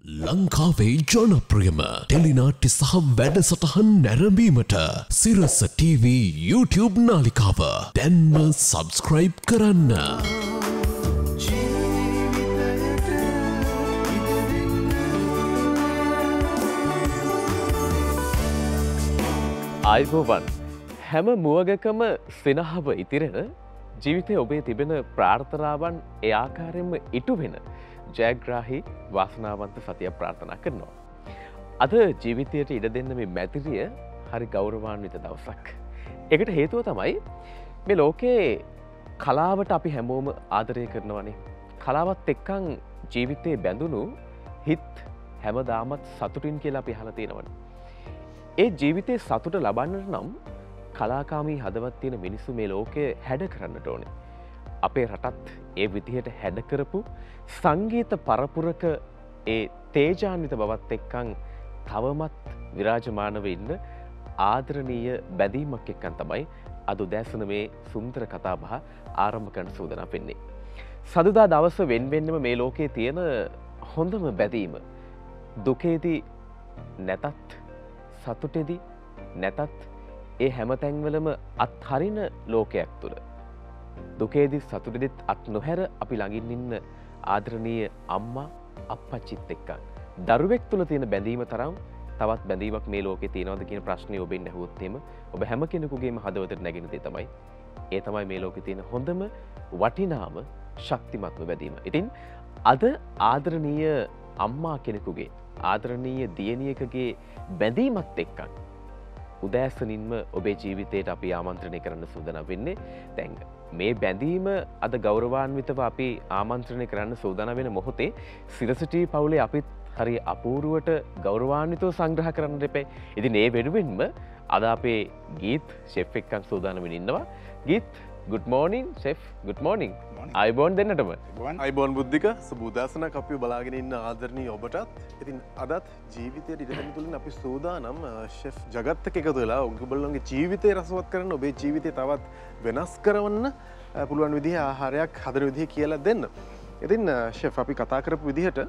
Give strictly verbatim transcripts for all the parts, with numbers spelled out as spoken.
ලංකාවේ ජනප්‍රියම ටෙලිනාට්‍ය සහ වැඩසටහන් නැරඹීමට සිරස ටීවී YouTube නාලිකාව දැන්ම සබ්ස්ක්‍රයිබ් කරන්න. ආයුබෝවන් හැම මුවගකම සිනහව ඉතිරෙන ජීවිතය ඔබේ තිබෙන ප්‍රාර්ථනාවන් ඒ ආකාරයෙන්ම ඉටු වෙන ජයග්‍රාහි වාසනාවන්ත සතියක් ප්‍රාර්ථනා කරනවා. අද ජීවිතයට ඉඩ දෙන්න මේ මැතිරිය හරි ගෞරවාන්විත දවසක්. ඒකට හේතුව තමයි මේ ලෝකේ කලාවට අපි හැමෝම ආදරය කරනවනේ. කලාවත් එක්කන් ජීවිතේ බැඳුණු හිත් හැමදාමත් සතුටින් කියලා අපි අහලා තියෙනවනේ. ඒ ජීවිතේ සතුට ලබන්නට නම් කලාකාමී හදවත් තියෙන මිනිස්සු මේ ලෝකයේ හැඩ කරන්නට ඕනේ. අපේ රටත් ඒ විදිහට හැඩ කරපු සංගීත පරපුරක ඒ තේජාන්විත බවත් එක්කන් තවමත් විරාජමානව ඉන්න ආදරණීය බැඳීමක් එක්කන් තමයි අද උදෑසන මේ සුන්දර කතාබහ ආරම්භ කරන්න සූදානම් වෙන්නේ. සදුදා දවස වෙන වෙන්නම මේ ලෝකයේ තියෙන හොඳම බැඳීම දුකේදී නැතත් සතුටේදී නැතත් ඒ හැම තැන්වලම අත්හරින ලෝකයක් තුළ දුකේදී සතුටේදීත් අත් නොහැර අපි ළඟින් ඉන්න ආදරණීය අම්මා අප්පච්චිත් එක්ක දරුවෙක් තුළ තියෙන බැඳීම තරම් තවත් බැඳීමක් මේ ලෝකේ තියෙනවද කියන ප්‍රශ්නේ ඔබෙන් අහුවොත් එහෙම ඔබ හැම කෙනෙකුගේම හදවතට නැගෙන දේ තමයි ඒ තමයි මේ ලෝකේ තියෙන හොඳම වටිනාම ශක්තිමත්ම බැඳීම. ඉතින් අද ආදරණීය අම්මා කෙනෙකුගේ ආදරණීය දියණියකගේ බැඳීමත් එක්ක උදෑසනින්ම ඔබේ ජීවිතයට අපි ආමන්ත්‍රණය කරන්න සූදානම් වෙන්නේ. දැන් මේ බැඳීම අද ගෞරවාන්විතව අපි ආමන්ත්‍රණය කරන්න සූදානම් වෙන මොහොතේ සිරසිටි පවුලේ අපිත් හරි අපූර්වට ගෞරවාන්විතව සංග්‍රහ කරන්න දෙපේ. ඉතින් ඒ වෙනුවෙන්ම අද අපේ ගීත් ෂෙෆ් එක්කන් සූදානම් වෙමින් ඉන්නවා. ගීත් good morning chef good morning අයබෝන් දෙන්නටම අයබෝන් බුද්ධික සුබ උදෑසනක් අපි බලාගෙන ඉන්න ආදරණීය ඔබටත්. ඉතින් අදත් ජීවිතයට ඉඩ දෙන්න තුලින් අපි සූදානම් ෂෙෆ් ජගත් එක්ක එකතු වෙලා ඔයගොල්ලෝගේ ජීවිතය රසවත් කරන්න ඔබේ ජීවිතය තවත් වෙනස් කරවන්න පුළුවන් විදිහේ ආහාරයක් හදන විදිහ කියලා දෙන්න. ඉතින් ෂෙෆ් අපි කතා කරපු විදිහට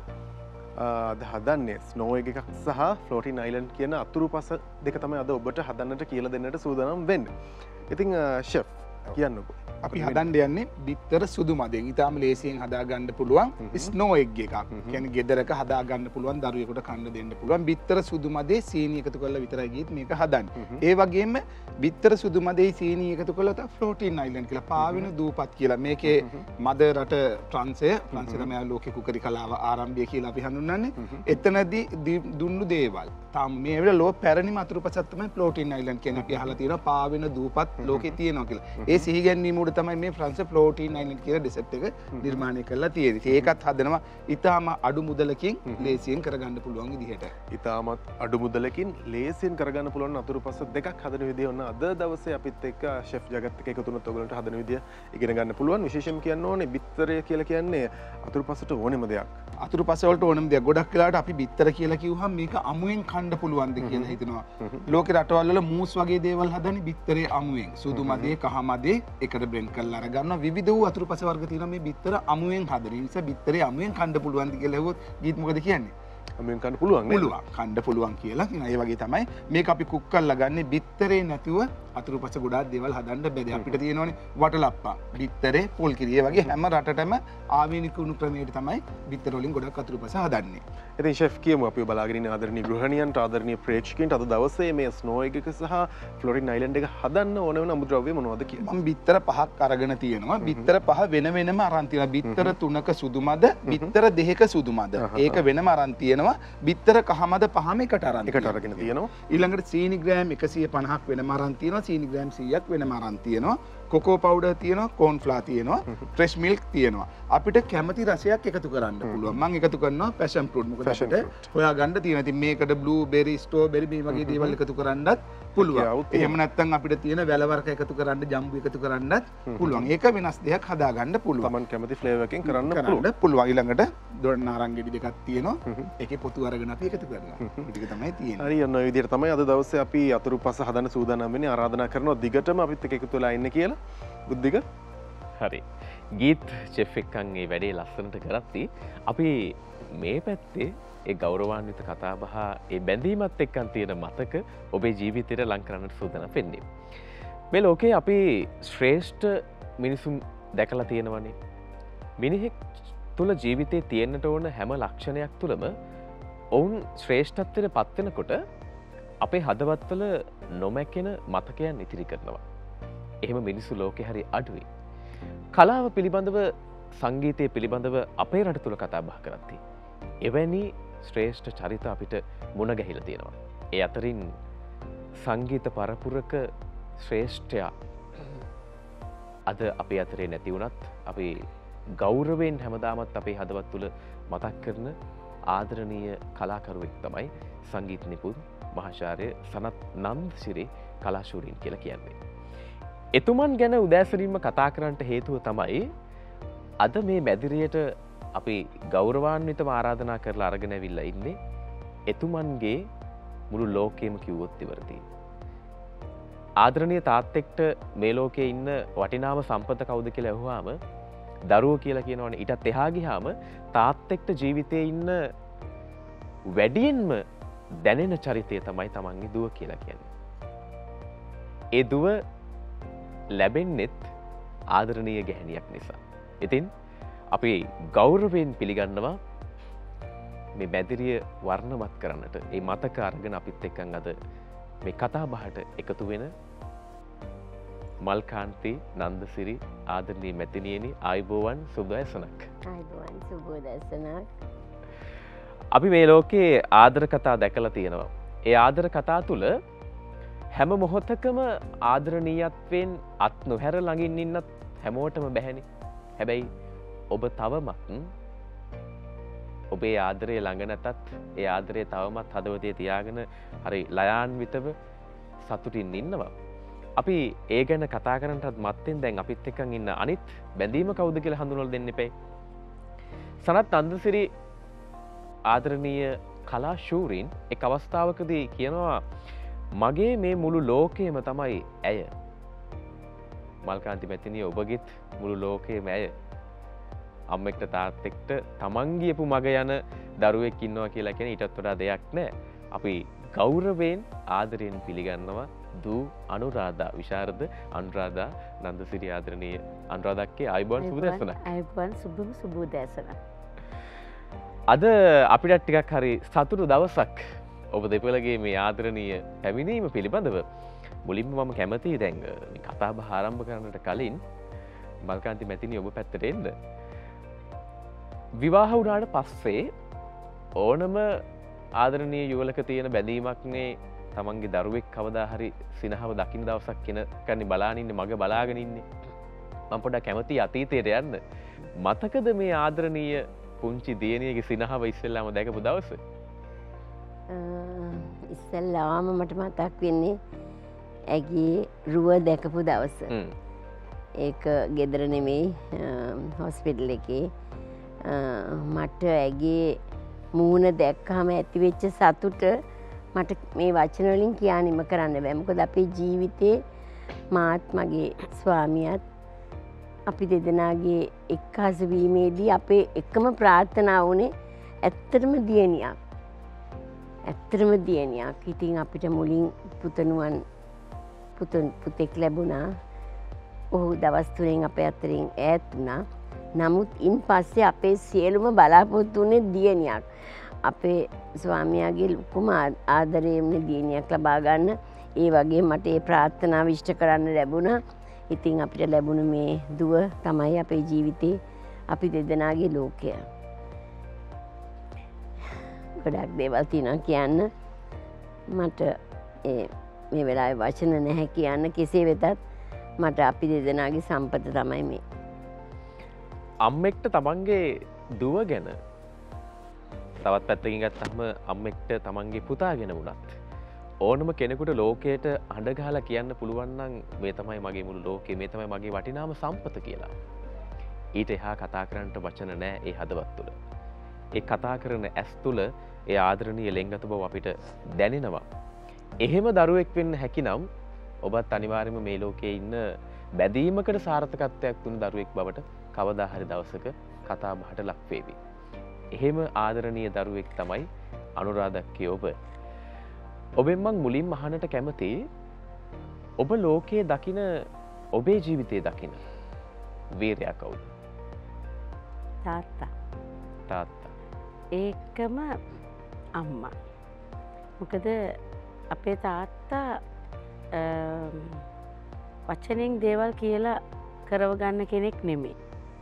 අද හදන්නේ ස්නෝ එකක් සහ ෆ්ලෝටින් අයිලන්ඩ් කියන අතුරුපස දෙක තමයි අද ඔබට හදන්නට කියලා දෙන්නට සූදානම් වෙන්නේ. ඉතින් ෂෙෆ් කියන්නකෝ. අපි හදන්න යන්නේ බිත්තර සුදු මදෙන්. ඊටාම ලේසියෙන් හදා ගන්න පුළුවන් ස්නෝ එග් එකක්. කියන්නේ ගෙදරක හදා ගන්න පුළුවන් දරුවෙකුට කන්න දෙන්න පුළුවන් බිත්තර සුදු මදේ සීනි එකතු කරලා විතරයි ගියත් මේක හදන්නේ. ඒ වගේම බිත්තර සුදු මදේ සීනි එකතු කරලා තව ෆ්ලෝටින් අයිලන්ඩ් කියලා පාවෙන දූපත් කියලා. මේකේ මද රට ප්‍රංශය ප්‍රංශය තමයි ලෝකේ කුකරි කලාව ආරම්භය කියලා අපි හඳුන්වන්නේ. එතනදී දුන්නු දේවල්. තාම මේ වෙලාව ලෝ පැරණිම අතුරුපසක් තමයි ෆ්ලෝටින් අයිලන්ඩ් කියන්නේ. අපි අහලා තියෙනවා පාවෙන දූපත් ලෝකේ තියෙනවා කියලා. ඒ සිහිගැන්වීම උඩ තමයි මේ ෆ්‍රාන්ස් ෆ්ලෝටින් අයිලන්ඩ් කියලා ඩෙසර්ට් එක නිර්මාණය කරලා තියෙන්නේ. ඒකත් හදනවා ඊටාම අඩු මුදලකින් ලේසියෙන් කරගන්න පුළුවන් විදිහට. ඊටාමත් අඩු මුදලකින් ලේසියෙන් කරගන්න පුළුවන් අතුරුපස දෙකක් හදන විදිය ඔන්න අද දවසේ අපිත් එක්ක ෂෙෆ් ජගත් එක්ක එකතු වුණොත් ඔයගලන්ට හදන විදිය ඉගෙන ගන්න පුළුවන්. විශේෂයෙන් කියන්න ඕනේ බිත්තරය කියලා කියන්නේ අතුරුපසට ඕනෙම දෙයක්. අතුරුපස වලට ඕනෙම දෙයක්. ගොඩක් වෙලාවට අපි බිත්තර කියලා කිව්වහම මේක අමුවෙන් කන්න පුළුවන්ද කියලා හිතනවා. ලෝකේ රටවල් වල මූස් වගේ දේවල් හදන්නේ බිත්තරේ අමුවෙන්. සුදු මදේ කහ මදේ එකට බ්ලෙන්ඩ් කරලා අරගන්නවා. විවිධ වූ අතුරුපස වර්ග තියෙනවා මේ බිත්තර අමුවෙන් හදන නිසා බිත්තරේ අමුවෙන් කන්න පුළුවන්ද කියලා ඇහුවොත් ගීත් මොකද කියන්නේ? අමුවෙන් කන්න පුළුවන් නේද? පුළුවන්. කන්න පුළුවන් කියලා. ඒ වගේ තමයි මේක අපි කුක් කරලා ගන්නේ බිත්තරේ නැතුව අතුරුපස ගොඩාක් දේවල් හදන්න බැහැ. අපිට තියෙනවනේ වටලප්පා, බිත්තරේ, පොල් කිරි. ඒ වගේ හැම රටටම ආවේනික උණු ක්‍රමයකට තමයි බිත්තර වලින් ගොඩක් අතුරුපස හදන්නේ. ඉතින් ෂෙෆ් කියමු අපි බලාගෙන ඉන්න ආදරණීය ගෘහණියන්ට ආදරණීය ප්‍රේක්ෂකයන්ට අද දවසේ මේ ස්නෝ එකක සහ ෆ්ලෝරින් අයිලන්ඩ් එක හදන්න ඕන වෙන අමුද්‍රව්‍ය මොනවද කියලා. මම බිත්තර පහක් අරගෙන තියෙනවා. බිත්තර පහ වෙන වෙනම අරන් තියෙනවා. බිත්තර තුනක සුදු මද, බිත්තර දෙකක සුදු මද. ඒක වෙනම අරන් තියෙනවා. බිත්තර කහ මද පහම එකට අරන් එකට අරගෙන තියෙනවා. ඊළඟට සීනි ග්‍රෑම් එකසිය පනහක් වෙනම අරන් තියෙනවා. සීනි ග්‍රෑම් සීයක් වෙනම අරන් තියෙනවා. කොකෝ පවුඩර් තියෙනවා, කෝන් ෆ්ලා තියෙනවා, ෆ්‍රෙෂ් මිල්ක් තියෙනවා. අපිට කැමති රසයක් එකතු කරන්න පුළුවන්. මම එකතු කරනවා පැෂන් ෆ්‍රූට්. මොකද අපිට හොයා ගන්න තියෙනවා. ඉතින් මේකට බ්ලූබෙරි, ස්ට්‍රෝබෙරි මේ වගේ දේවල් එකතු කරන්නත් පුළුවන්. එහෙම නැත්නම් අපිට තියෙන වැලවර්ක එකතු කරන්න, ජම්බු එකතු කරන්නත් පුළුවන්. ඒක වෙනස් දෙයක් හදා ගන්න පුළුවන්. Taman කැමති ෆ්ලේවර් එකකින් කරන්න පුළුවන්. පුළුවන්. ඊළඟට දොඩ නාරංගෙඩි දෙකක් තියෙනවා. ඒකේ පොතු අරගෙන අපි එකතු කරනවා. ඒක තමයි තියෙන්නේ. හරි ඔන්න ඔය විදිහට තමයි අද දවසේ අපි අතුරුපස හදන්න සූදානම් වෙන්නේ. ආරාධනා කරනවා දිගටම අපිත් එක්ක එකතු වෙලා ඉන්න කියලා. බුද්ධික හරි ගීත් චෙෆ් එක්කන් ඒ වැඩේ ලස්සනට කරද්දී අපි මේ පැත්තේ ඒ ගෞරවාන්විත කතා බහ ඒ බැඳීමත් එක්කන් තියෙන මතක ඔබේ ජීවිතයට ලං කරන්නට සූදානම් වෙන්නේ. මේ ලෝකේ අපි ශ්‍රේෂ්ඨ මිනිසුන් දැකලා තියෙනවනේ. මිනිහෙක් තුල ජීවිතේ තියෙන්නට ඕන හැම ලක්ෂණයක් තුලම ඔවුන් ශ්‍රේෂ්ඨත්වයට පත් වෙනකොට අපේ හදවත්වල නොමැකෙන මතකයන් ඉතිරි කරනවා. එහෙම මිනිස්සු ලෝකේ හරි අඩුයි. කලාව පිළිබඳව සංගීතය පිළිබඳව අපේ රට තුල කතා බහ කරද්දී එවැනි ශ්‍රේෂ්ඨ චරිත අපිට මුණ ගැහිලා තියෙනවා. ඒ අතරින් සංගීත පරපුරක ශ්‍රේෂ්ඨයා අද අපේ අතරේ නැති වුණත් අපි ගෞරවයෙන් හැමදාමත් අපේ හදවත් තුළ මතක් කරන ආදරණීය කලාකරුවෙක් තමයි සංගීත නිපුන් මහාචාර්ය සනත් නන්දසිරි කලාශූරීන් කියලා කියන්නේ. එතුමන් ගැන උදෑසනින්ම කතා කරන්නට හේතුව තමයි අද මේ මැදිරියට අපි ගෞරවාන්විතව ආරාධනා කරලා අරගෙන ඇවිල්ලා ඉන්නේ එතුමන්ගේ මුළු ලෝකෙම කිව්වොත් ඉවරදී. ආදරණීය තාත්තෙක්ට මේ ලෝකේ ඉන්න වටිනාම සම්පත කවුද කියලා අහුවාම දරුවෝ කියලා කියනවනේ. ඊටත් එහා ගියාම තාත්තෙක්ට ජීවිතේ ඉන්න වැඩියෙන්ම දැනෙන චරිතය තමයි තමන්ගේ දුව කියලා කියන්නේ. ඒ දුව ලැබෙන්නෙත් ආදරණීය ගැහණියක් නිසා. ඉතින් අපි ගෞරවයෙන් පිළිගන්නවා මේ මැදිරිය වර්ණවත් කරන්නට මේ මතක අරගෙන අපිත් එක්කන් අද මේ කතා බහට එකතු වෙන මල්කාන්ති නන්දසිරි ආදරණීය මැතිණියනි ආයුබෝවන් සුබදැසනක්. ආයුබෝවන් සුබදැසනක්. අපි මේ ලෝකේ ආදර කතා දැකලා තියෙනවා. ඒ ආදර කතා තුල හැම මොහොතකම ආදරණීයත්වයෙන් අත් නොහැර ළඟින් ඉන්නත් හැමෝටම බැහැනේ. හැබැයි ඔබ තවමත් ඔබේ ආදරය ළඟ නැතත් ඒ ආදරය තවමත් හදවතේ තියාගෙන හරි ලයාන්විතව සතුටින් ඉන්නවා. අපි ඒ ගැන කතා කරන්නටත් මත්තෙන් දැන් අපිත් එක්කන් ඉන්න අනිත් බැඳීම කවුද කියලා හඳුන්වලා දෙන්න එපේ. සනත් නන්දසිරි ආදරණීය කලා ශූරීන් එක් අවස්ථාවකදී කියනවා මගේ මේ මුළු ලෝකයම තමයි ඇය. මල්කාන්ති මැතිණිය ඔබගේත් මුළු ලෝකයම ඇය. අම්මෙක්ට තාත්තෙක්ට තමන් ගියපු මග යන දරුවෙක් ඉන්නවා කියලා කියන ඊටත් වඩා දෙයක් නැහැ. අපි ගෞරවයෙන් ආදරයෙන් පිළිගන්නවා දූ අනුරාධා විශාරද අනුරාධා නන්දසිරි ආදරණීය අනුරාධාක්ගේ ආයුබෝවන් සුබදැසනක්. ආයුබෝවන් සුබම සුබදැසනක්. අද අපිට ටිකක් හරි සතුටු දවසක්. ඔබ දෙපළගේ මේ ආදරණීය පැමිණීම පිළිබඳව මුලින්ම මම කැමතියි දැන් මේ කතා බහ ආරම්භ කරන්නට කලින් මල්කාන්ති මැතිණිය ඔබ පැත්තට එන්න. විවාහ වුණාට පස්සේ ඕනම ආදරණීය යුවලක තියෙන බැඳීමක්නේ තමන්ගේ දරුවෙක් කවදා හරි සිනහව දකින්න දවසක් කියන කන්නේ බලාගෙන ඉන්නේ මග බලාගෙන ඉන්නේ. මම පොඩ්ඩක් කැමතියි අතීතයට යන්න. මතකද මේ ආදරණීය පුංචි දියණියගේ සිනහව ඉස්සෙල්ලාම දැකපු දවස? ඉස්සෙල්ලාම මට මතක් වෙන්නේ ඇගේ රුව දැකපු දවස. ඒක ගෙදර නෙමෙයි හොස්පිටල් එකේ. මට ඇගේ මූණ දැක්කම ඇතිවෙච්ච සතුට මට මේ වචන වලින් කියන්නම කරන්න බෑ. මොකද අපේ ජීවිතේ මාත් මගේ ස්වාමියාත් අපි දෙදෙනාගේ එක්කාස වීමේදී අපේ එකම ප්‍රාර්ථනාව වුණේ ඇත්තටම දියණියක්. ඇත්තටම දියණියක්. ඉතින් අපිට මුලින් පුතණුවන් පුතුන් පුතෙක් ලැබුණා. ඔහු දවස් තුනෙන් අපේ අතරින් ඈත් වුණා. නමුත් ඉන් පස්සේ අපේ සියලුම බලාපොරොත්තු වුණේ දියණියක්. අපේ ස්වාමියාගේ ලොකුම ආදරයෙන් දියණියක් ලබා ගන්න. ඒ වගේ මට ඒ ප්‍රාර්ථනාව ඉෂ්ට කරන්න ලැබුණා. ඉතින් අපිට ලැබුණ මේ දුව තමයි අපේ ජීවිතේ අපි දෙදෙනාගේ ලෝකය. ගොඩක් දේවල් තියෙනවා කියන්න. මට මේ වෙලාවේ වචන නැහැ කියන්න. කෙසේ වෙතත් මට අපි දෙදෙනාගේ සම්පත තමයි මේ. අම්මෙක්ට තමන්ගේ දුව ගැන තවත් පැත්තකින් ගත්තම අම්මෙක්ට තමන්ගේ පුතා ගැන වුණත් ඕනම කෙනෙකුට ලෝකයට අඬ ගහලා කියන්න පුළුවන් නම් මේ තමයි මගේ මුළු ලෝකේ, මේ තමයි මගේ වටිනාම සම්පත කියලා. ඊට එහා කතා කරන්නට වචන නැහැ ඒ හදවත් තුළ. ඒ කතා කරන ඇස් තුළ ඒ ආදරණීය ලෙන්ගතු බව අපිට දැනෙනවා. එහෙම දරුවෙක් වෙන්න හැකිනම් ඔබත් අනිවාර්යයෙන්ම මේ ලෝකයේ ඉන්න බැඳීමකට සාර්ථකත්වයක් දුන්න දරුවෙක් බවට කවදා හරි දවසක කතා බහට ලක් වේවි. එහෙම ආදරණීය දරුවෙක් තමයි අනුරාධක්කේ ඔබ. ඔබෙන් මං මුලින්ම අහන්නට කැමති ඔබ ලෝකයේ දකින ඔබේ ජීවිතයේ දකින වීරයා කවුද? තාත්තා. තාත්තා. ඒකම අම්මා. මොකද අපේ තාත්තා වචනෙන් දේවල් කියලා කරව ගන්න කෙනෙක් නෙමෙයි.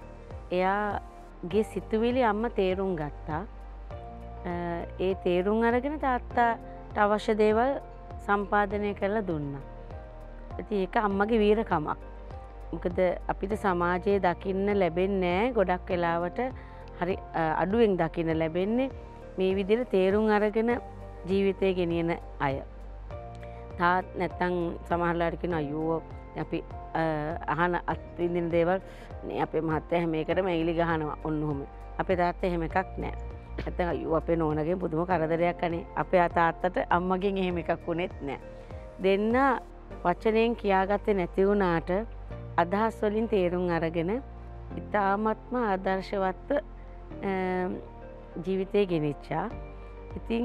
එයාගේ සිතුවිලි අම්ම තේරුම් ගත්තා. ඒ තේරුම් අරගෙන තාත්තාට අවශ්‍ය දේවල් සම්පාදනය කරලා දුන්නා. ඉතින් ඒක අම්මගේ වීරකමක්. මොකද අපිට සමාජයේ දකින්න ලැබෙන්නේ නැහැ ගොඩක් වෙලාවට හරි අඩුවෙන් දකින්න ලැබෙන්නේ මේ විදිහට තේරුම් අරගෙන ජීවිතය ගෙනියන අය. තාත් නැත්තම් සමහරලාට කියන අයියෝ අපි අහන අත්විඳින දේවල් නේ අපේ මහත්තයා හැම එකටම ඇඟිලි ගහනවා ඔන්න ඔහොම. අපේ තාත්තා එහෙම එකක් නැහැ. නැත්තම් අයියෝ අපේ නෝනගෙන් පුදුම කරදරයක් අනේ. අපේ තාත්තට අම්මගෙන් එහෙම එකක් වුණෙත් නැහැ. දෙන්න වචනයෙන් කියාගත්තේ නැති වුණාට අදහස් වලින් තේරුම් අරගෙන ඉතාමත්ම ආදර්ශවත්ව ජීවිතය ගෙනිච්චා. ඉතින්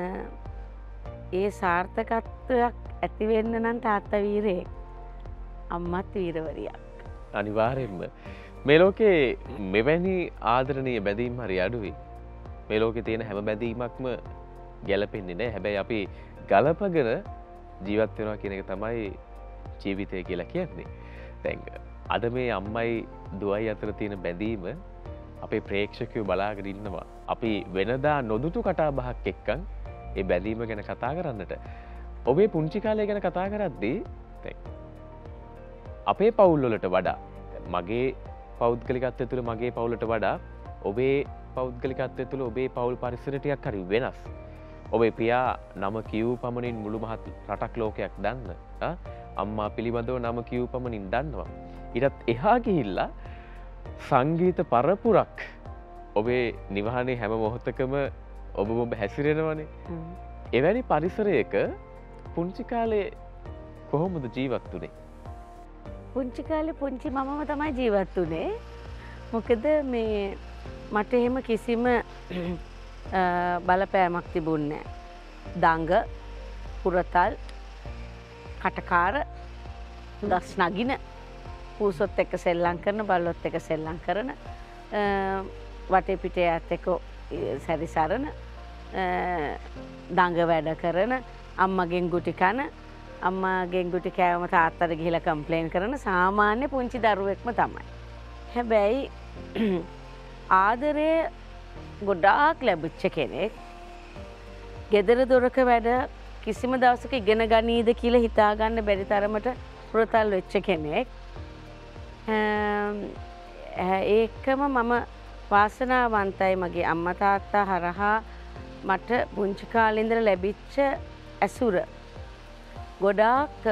ඒ සාර්ථකත්වයක් ඇතිවෙන්න නම් තාත්තා වීරයෙක් අම්මත් වීරවරියක්. අනිවාර්යෙන්ම මේ ලෝකේ මෙවැනි ආදරණීය බැඳීම් හරි අඩුයි. මේ ලෝකේ තියෙන හැම බැඳීමක්ම ගැලපෙන්නේ නැහැ. හැබැයි අපි ගලපගෙන ජීවත් වෙනවා කියන එක තමයි ජීවිතය කියලා කියන්නේ. දැන් අද මේ අම්මයි දුවයි අතර තියෙන බැඳීම අපේ ප්‍රේක්ෂකයෝ බලාගෙන ඉන්නවා. අපි වෙනදා නොදුටු කතාබහක් එක්කන් ඒ බැඳීම ගැන කතා කරන්නට. ඔබේ පුංචි කාලය ගැන කතා කරද්දී දැන් අපේ පවුල් වලට වඩා මගේ පෞද්ගලිකත්වය තුළ මගේ පවුලට වඩා ඔබේ පෞද්ගලිකත්වය තුළ ඔබේ පවුල් පරිසරය ටිකක් හරි වෙනස්. ඔබේ පියා නම කියූ පමණින් මුළු මහත් රටක් ලෝකයක් දන්න. අම්මා පිළිබඳව නම කියූ පමණින් දන්නවා. ඊටත් එහා ගිහිල්ලා සංගීත පරපුරක් ඔබේ නිවහනේ හැම මොහොතකම ඔබ ඔබ හැසිරෙනවනේ. එවැනි පරිසරයක පුංචි කාලේ කොහොමද ජීවත් වුනේ? පුංචි කාලේ පුංචි මමම තමයි ජීවත් වුනේ. මොකද මේ මට එහෙම කිසිම බලපෑමක් තිබුණේ නැහැ. දඟ, පුරතල්, කටකාර, දස් නගින, පූසොත් එක්ක සෙල්ලම් කරන, බල්ලොත් එක්ක සෙල්ලම් කරන, වටේ පිටේ ඇත් එක්ක සැරිසරන, දඟ වැඩ කරන, අම්මගෙන් ගුටි කන, අම්මගෙන් ගුටි කෑවම තාත්තට ගිහිලා කම්ප්ලේන් කරන සාමාන්‍ය පුංචි දරුවෙක්ම තමයි. හැබැයි ආදරය ගොඩාක් ලැබිච්ච කෙනෙක්. ගෙදර දොරක වැඩ කිසිම දවසක ඉගෙන ගනීද කියලා හිතාගන්න බැරි තරමට පුරතල් වෙච්ච කෙනෙක්. ඒකම මම වාසනාවන්තයි මගේ අම්මා තාත්තා හරහා මට පුංචි කාලේ ඉඳලා ලැබිච්ච ඇසුර. ගොඩාක්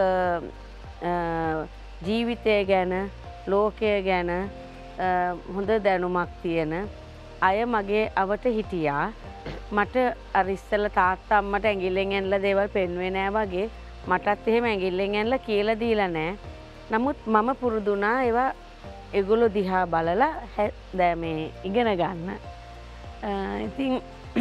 ජීවිතය ගැන, ලෝකය ගැන හොඳ දැනුමක් තියෙන අය මගේ අවට හිටියා. මට අර ඉස්සෙල්ලා තාත්තා අම්මට ඇඟිල්ලෙන් ඇනලා දේවල් පෙන්වුවේ නෑ වගේ මටත් එහෙම ඇඟිල්ලෙන් ඇනලා කියලා දීලා නෑ. නමුත් මම පුරුදු වුණා ඒවා ඒගොල්ලෝ දිහා බලලා දැන් මේ ඉගෙන ගන්න. ඉතින්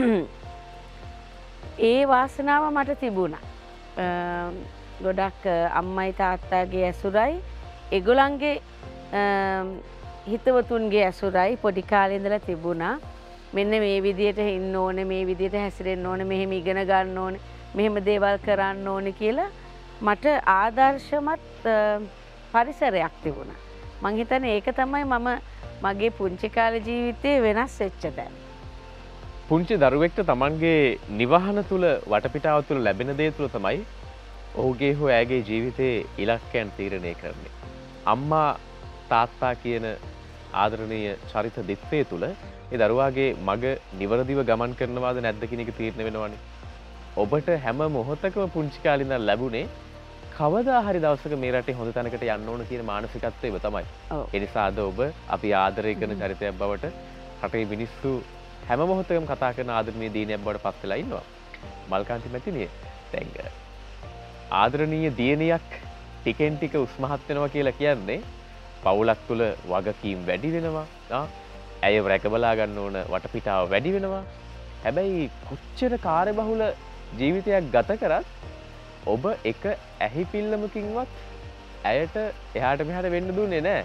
ඒ වාසනාව මට තිබුණා. ගොඩක් අම්මයි තාත්තාගේ ඇසුරයි ඒගොල්ලන්ගේ හිතවතුන්ගේ ඇසුරයි පොඩි කාලේ ඉඳලා තිබුණා. මෙන්න මේ විදියට ඉන්න ඕනේ, මේ විදියට හැසිරෙන්න ඕනේ, මෙහෙම ඉගෙන ගන්න ඕනේ, මෙහෙම දේවල් කරන්න ඕනේ කියලා මට ආදර්ශමත් පරිසරයක් තිබුණා. මං හිතන්නේ ඒක තමයි මම මගේ පුංචි කාලේ ජීවිතේ වෙනස් වෙච්ච දේ. පුංචි දරුවෙක්ට තමන්ගේ නිවහන තුල වටපිටාව තුල ලැබෙන දේ තුල තමයි ඔහුගේ හෝ ඇගේ ජීවිතයේ ඉලක්කයන් තීරණය කරන්නේ. අම්මා තාත්තා කියන ආදරණීය චරිත දිත්තේ තුල ඒ දරුවාගේ මග නිවරදිව ගමන් කරනවාද නැද්ද කියන එක තීරණය වෙනවනේ. ඔබට හැම මොහොතකම පුංචි කාලේ ඉඳන් ලැබුණේ කවදා හරි දවසක මේ රටේ හොඳ තැනකට යන්න ඕන කියන මානසිකත්වය තමයි. ඒ නිසා අද ඔබ අපි ආදරය කරන චරිතයක් බවට රටේ මිනිස්සු හැම මොහොතකම කතා කරන ආදරණීය දිනයක් බවට පත් වෙලා ඉන්නවා. මල්කාන්ති මැතිණිය දැන් ආදරණීය දියණියක් ටිකෙන් ටික උස්මහත් වෙනවා කියලා කියන්නේ පවුලක් තුළ වගකීම් වැඩි වෙනවා. ඇය රැකබලා ගන්න ඕන වටපිටාව වැඩි වෙනවා. හැබැයි කොච්චර කාර්යබහුල ජීවිතයක් ගත කරත් ඔබ එක ඇහි පිල්ලමකින්වත් ඇයට එහාට මෙහාට වෙන්න දුන්නේ නැහැ.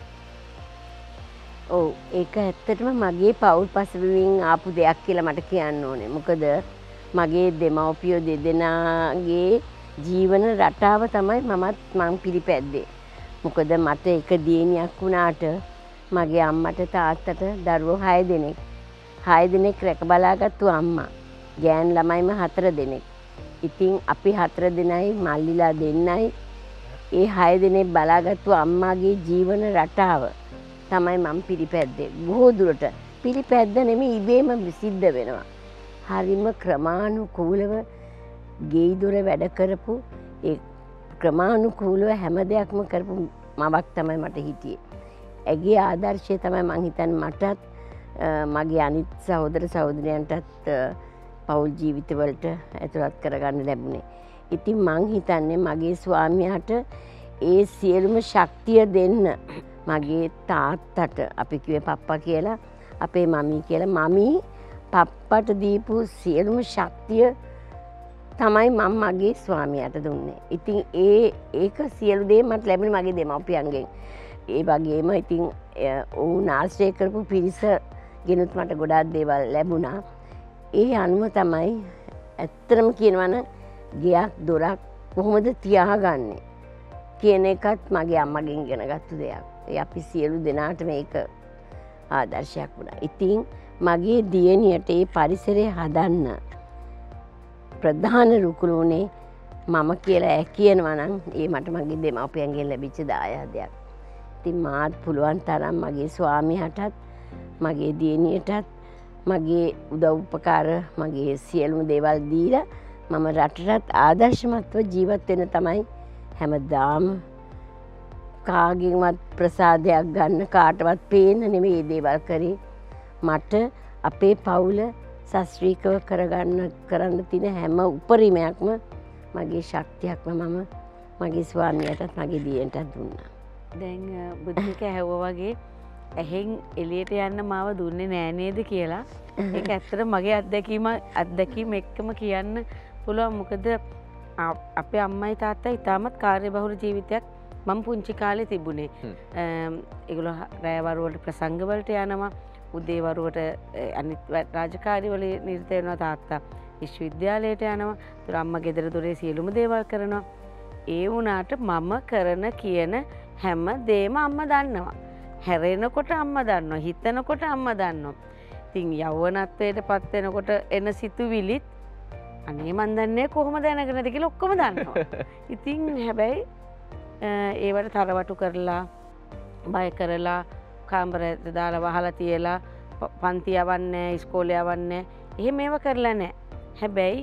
ඔව් ඒක ඇත්තටම මගේ පවුල් පසුබිමින් ආපු දෙයක් කියලා මට කියන්න ඕනේ. මොකද මගේ දෙමව්පියෝ දෙදෙනාගේ ජීවන රටාව තමයි මමත් මං පිළිපැද්දේ. මොකද මට එක දියණියක් වුණාට මගේ අම්මට තාත්තට දරුවෝ හය දෙනෙක්. හය දෙනෙක් රැක බලාගත්තු අම්මා. ගෑන් ළමයිම හතර දෙනෙක්. ඉතින් අපි හතර දෙනයි මල්ලිලා දෙන්නයි ඒ හය දෙනෙක් බලාගත්තු අම්මාගේ ජීවන රටාව තමයි මම පිළිපැද්දේ. බොහෝ දුරට පිළිපැද්ද නෙමෙයි ඉබේම සිද්ධ වෙනවා. හරිම ක්‍රමානුකූලව ගෙයි දොර වැඩ කරපු ඒ ක්‍රමානුකූලව හැම දෙයක්ම කරපු මවක් තමයි මට හිටියේ. ඇගේ ආදර්ශය තමයි මං හිතන්නේ මටත් මගේ අනිත් සහෝදර සහෝදරයන්ටත් පවුල් ජීවිතවලට ඇතුළත් කරගන්න ලැබුණේ. ඉතින් මං හිතන්නේ මගේ ස්වාමියාට ඒ සියලුම ශක්තිය දෙන්න මගේ තාත්තට අපි කිව්වේ පප්පා කියලා අපේ මමී කියලා මමී පප්පට දීපු සියලුම ශක්තිය තමයි මම මගේ ස්වාමියාට දුන්නේ. ඉතින් ඒ ඒක සියලු දේ මට ලැබුණේ මගේ දෙමව්පියන්ගෙන්. ඒ වගේම ඉතින් ඔවුන් ආශ්‍රය කරපු පිරිස ගෙනුත් මට ගොඩාක් දේවල් ලැබුණා. ඒ අනුව තමයි ඇත්තටම කියනවනම් ගයක් දොරක් කොහොමද තියාගන්නේ කියන එකත් මගේ අම්මගෙන් ඉගෙන ගත්ත දෙයක්. ඒ අපි සියලු දෙනාට මේක ආදර්ශයක් වුණා. ඉතින් මගේ දියණියට ඒ පරිසරය හදන්න ප්‍රධාන රුකුල උනේ මම කියලා ඈ කියනවා නම් ඒ මට මගේ දෙමව්පියන්ගෙන් ලැබිච්ච දායාදයක්. ඉතින් මාත් පුළුවන් තරම් මගේ ස්වාමියාටත් මගේ දියණියටත් මගේ උදව් උපකාර මගේ සියලුම දේවල් දීලා මම රටටත් ආදර්ශමත්ව ජීවත් වෙන තමයි හැමදාම කාගෙන්වත් ප්‍රසාදයක් ගන්න කාටවත් පේන්න නෙමෙයි මේ දේවල් කරේ. මට අපේ පවුල සස්ත්‍රීකව කරගන්න කරන්න තියෙන හැම උපරිමයක්ම මගේ ශක්තියක්ම මම මගේ ස්වාමියාටත් මගේ දියණියටත් දුන්නා. දැන් බුද්ධික ඇහුවා වගේ ඇහෙන් එළියට යන්න මාව දුන්නේ නෑ නේද කියලා. ඒක ඇත්තට මගේ අත්දැකීම අත්දැකීම එක්කම කියන්න පුළුවන්. මොකද අපේ අම්මයි තාත්තයි ඉතාමත් කාර්යබහුල ජීවිතයක් මම පුංචි කාලේ තිබුණේ. ඒගොල්ලෝ රැවරුවට ප්‍රසංග වලට යනවා, උදේ වරුවට අනිත් රාජකාරි වල නිරත වෙනවා. තාත්තා විශ්වවිද්‍යාලයට යනවා. ඒතර අම්මා ගෙදර දොරේ සියලුම දේවල් කරනවා. ඒ වුණාට මම කරන කියන හැම දෙයක්ම අම්මා දන්නවා. හැරෙනකොට අම්මා දන්නවා, හිතනකොට අම්මා දන්නවා. ඉතින් යෞවනත්වයට පත් වෙනකොට එන සිතුවිලිත් අනේ මන් දන්නේ කොහොම දැනගෙනද කියලා ඔක්කොම දන්නවා. ඉතින් හැබැයි ඒවට තරවටු කරලා බය කරලා කාමරයට දාලා වහලා තියලා පන්ති යවන්නේ ඉස්කෝලේ යවන්නේ එහෙම ඒව කරලා නැහැ. හැබැයි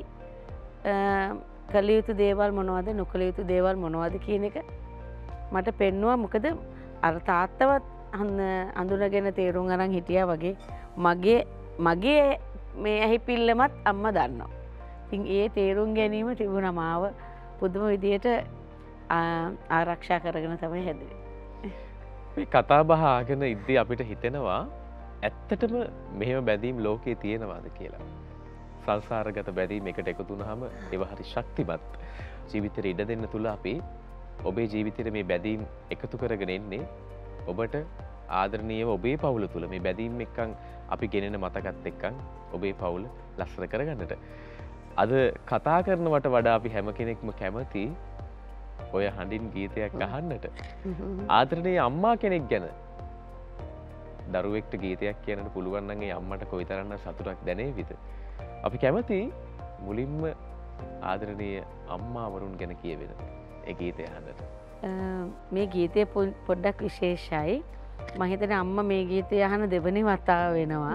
කළ යුතු දේවල් මොනවද නොකළ යුතු දේවල් මොනවද කියන එක මට පෙන්නුවා. මොකද අර තාත්තවත් අඳුනගෙන තේරුම් අරන් හිටියා වගේ මගේ මගේ මේ ඇහි පිල්ලමත් අම්මා දන්නවා. ඉතින් ඒ තේරුම් ගැනීම තිබුණා මාව පුදුම විදියට ආරක්ෂා කරගෙන තමයි හැදුවේ. මේ කතා බහ ආගෙන ඉද්දී අපිට හිතෙනවා ඇත්තටම මෙහෙම බැඳීම් ලෝකේ තියෙනවාද කියලා. සංසාරගත බැඳීම් එකට එකතු වුනහම ඒව හරි ශක්තිමත්. ජීවිතේට ඉඩ දෙන්න තුල අපි ඔබේ ජීවිතේට මේ බැඳීම් එකතු කරගෙන එන්නේ ඔබට ආදරණීයව ඔබේ පවුල තුල මේ බැඳීම් එක්කන් අපි ගෙනෙන මතකත් එක්කන් ඔබේ පවුල ලස්සන කරගන්නට. අද කතා කරනවට වඩා අපි හැම කෙනෙක්ම කැමති ඔය හඬින් ගීතයක් අහන්නට. ආදරණීය අම්මා කෙනෙක් ගැන දරුවෙක්ට ගීතයක් කියන්නට පුළුවන් නම් ඒ අම්මට කොයිතරම් සතුටක් දැනේවිද? අපි කැමති මුලින්ම ආදරණීය අම්මාවරුන් ගැන කියවෙන ඒ ගීතය අහන්නට. මේ ගීතය පොඩ්ඩක් විශේෂයි. මම හිතන්නේ අම්මා මේ ගීතය අහන දෙවෙනි වතාව වෙනවා.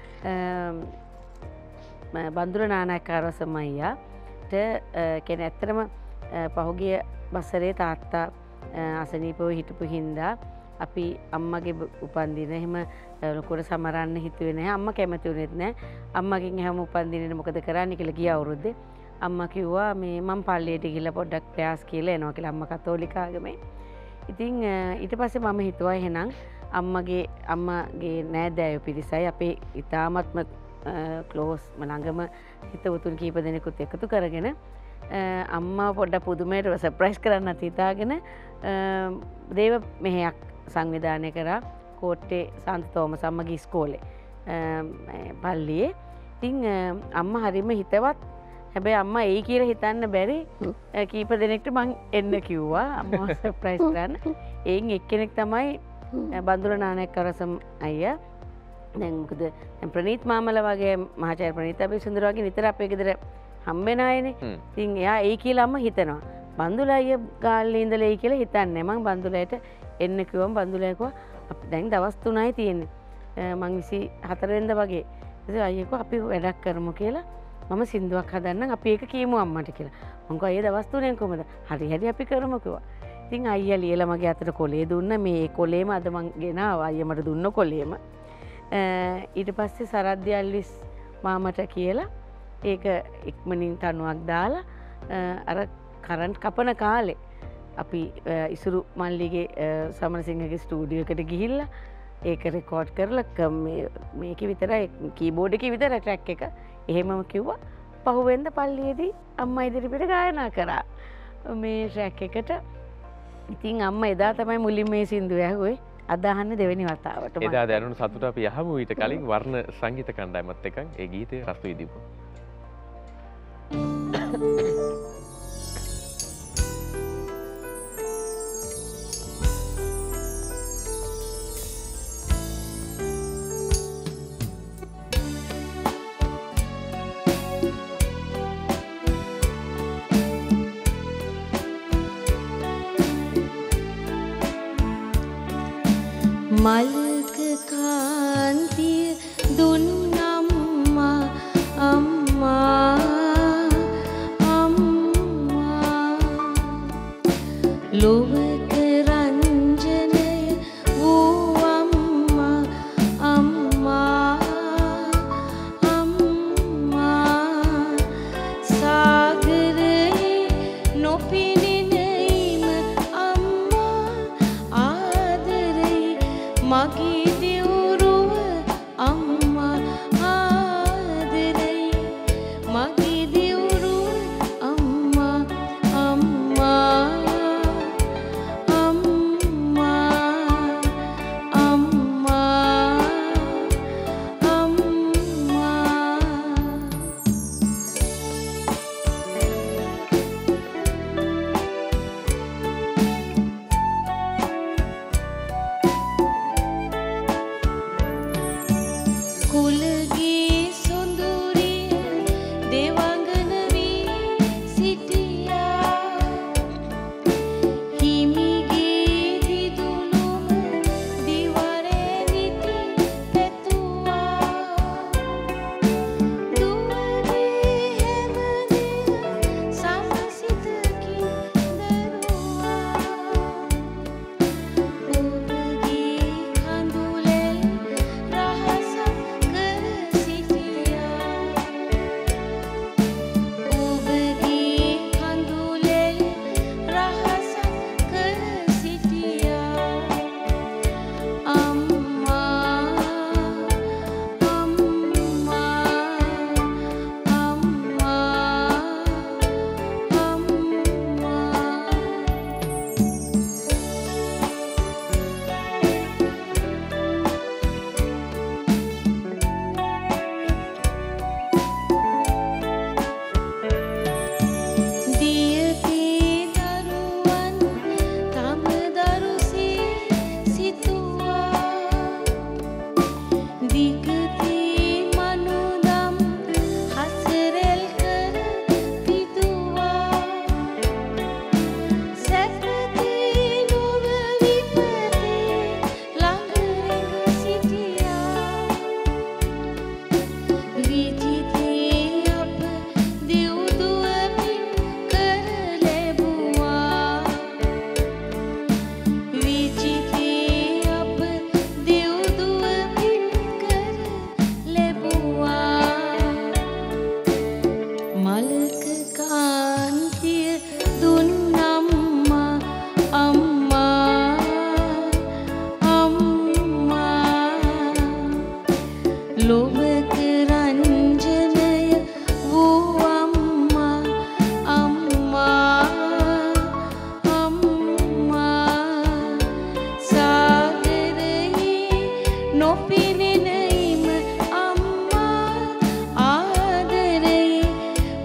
බන්දුර නානාකාරවසම අයියාට කියන්නේ ඇත්තටම පහුගිය වසරේ තාත්තා අසනීපව හිටපු හින්දා අපි අම්මගේ උපන්දින එහෙම ලොකුට සමරන්න හිතුවේ නැහැ. අම්මා කැමති වුණෙත් නැහැ. අම්මගෙන් හැම උපන්දිනෙට මොකද කරන්නේ කියලා ගිය අවුරුද්දේ අම්මා කිව්වා මේ මම පල්ලියට ගිහලා පොඩ්ඩක් ප්‍රයාස් කියලා එනවා කියලා. අම්මා කතෝලික ආගමේ. ඉතින් ඊට පස්සේ මම හිතුවා එහෙනම් අම්මගේ අම්මගේ නෑදෑයෝ පිරිසයි අපේ ඉතාමත්ම ක්ලෝස් මළඟම හිතවතුන් කීප දෙනෙකුත් එකතු කරගෙන අම්මා පොඩ්ඩ පුදුමයට සර්ප්‍රයිස් කරන්නත් හිතාගෙන දේව මෙහෙයක් සංවිධානය කරා කෝට්ටේ සන්ත තෝමස් අම්මගේ ඉස්කෝලේ පල්ලියේ. ඉතින් අම්මා හරිම හිතවත්. හැබැයි අම්මා එයි කියලා හිතන්න බැරි කීප දෙනෙක්ට මං එන්න කිව්වා අම්මාව සර්ප්‍රයිස් කරන්න. එයින් එක්කෙනෙක් තමයි බන්දුල නානායක්කරසම් අයියා. දැන් මොකද දැන් ප්‍රනීත් මාමල වගේ මහාචාර්ය ප්‍රනීත් අබේසුන්දර වගේ නිතර අපේ ගෙදර හම්බෙන අයනේ. ඉතින් එයා එයි කියලා අම්මා හිතනවා. බන්දුල අයියා ගාල්ලේ ඉඳලා එයි කියලා හිතන්නේ. මං බන්දුලයට එන්න කිව්වම බන්දුල කිව්වා අපි දැන් දවස් තුනයි තියෙන්නේ. මං විසි හතර වෙනිදා වගේ. ඉතින් අයියා කිව්වා අපි වැඩක් කරමු කියලා. මම සින්දුවක් හදන්නම් අපි ඒක කියමු අම්මට කියලා. මං කිව්වා අයියා දවස් තුනෙන් කොහමද? හරි හරි අපි කරමු කිව්වා. ඉතින් අයියා ලියලා මගේ අතට කොලේ දුන්න මේ කොලේම අද මං ගෙනාවා අයියා මට දුන්න කොලේම. ඊට පස්සේ සරද්දි අල්විස් මාමට කියලා ඒක ඉක්මනින් තනුවක් දාලා අර කරන්ට් කපන කාලේ අපි ඉසුරු මල්ලිගේ සමරසිංහගේ ස්ටූඩියෝ එකට ගිහිල්ලා ඒක රෙකෝඩ් කරලා මේක විතරයි කීබෝඩ් එකේ විතර ට්‍රැක් එක එහෙමම කිව්වා. පහුවෙන්ද පල්ලියේදී අම්මා ඉදිරිපිට ගායනා කරා මේ ට්‍රැක් එකට. ඉතින් අම්මා එදා තමයි මුලින්ම මේ සින්දුව ඇහුවේ. අද අහන්නේ දෙවෙනි වතාවට. එදා දැනුණු සතුට අපි යහමු ඊට කලින් වර්ණ සංගීත කණ්ඩායමත් එක්ක ඒ ගීතය රස විඳිමු. මල්ක කාන්තිය දුන්නම්මා අම්මා අම්මා ලොවක රංජනය වූ අම්මා අම්මා අම්මා සාගරයේ නොපිනිනීම අම්මා ආදරේ මගේ දියුරුව අම්මා ආදරේ මගේ දියුරුව අම්මා අම්මා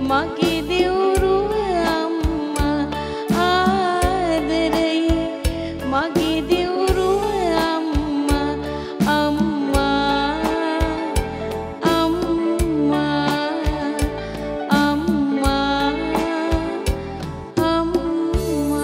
මගේ දෙවුරුව අම්මා ආදරයි මගේ දෙවුරුව අම්මා අම්මා අම්මා අම්මා අම්මා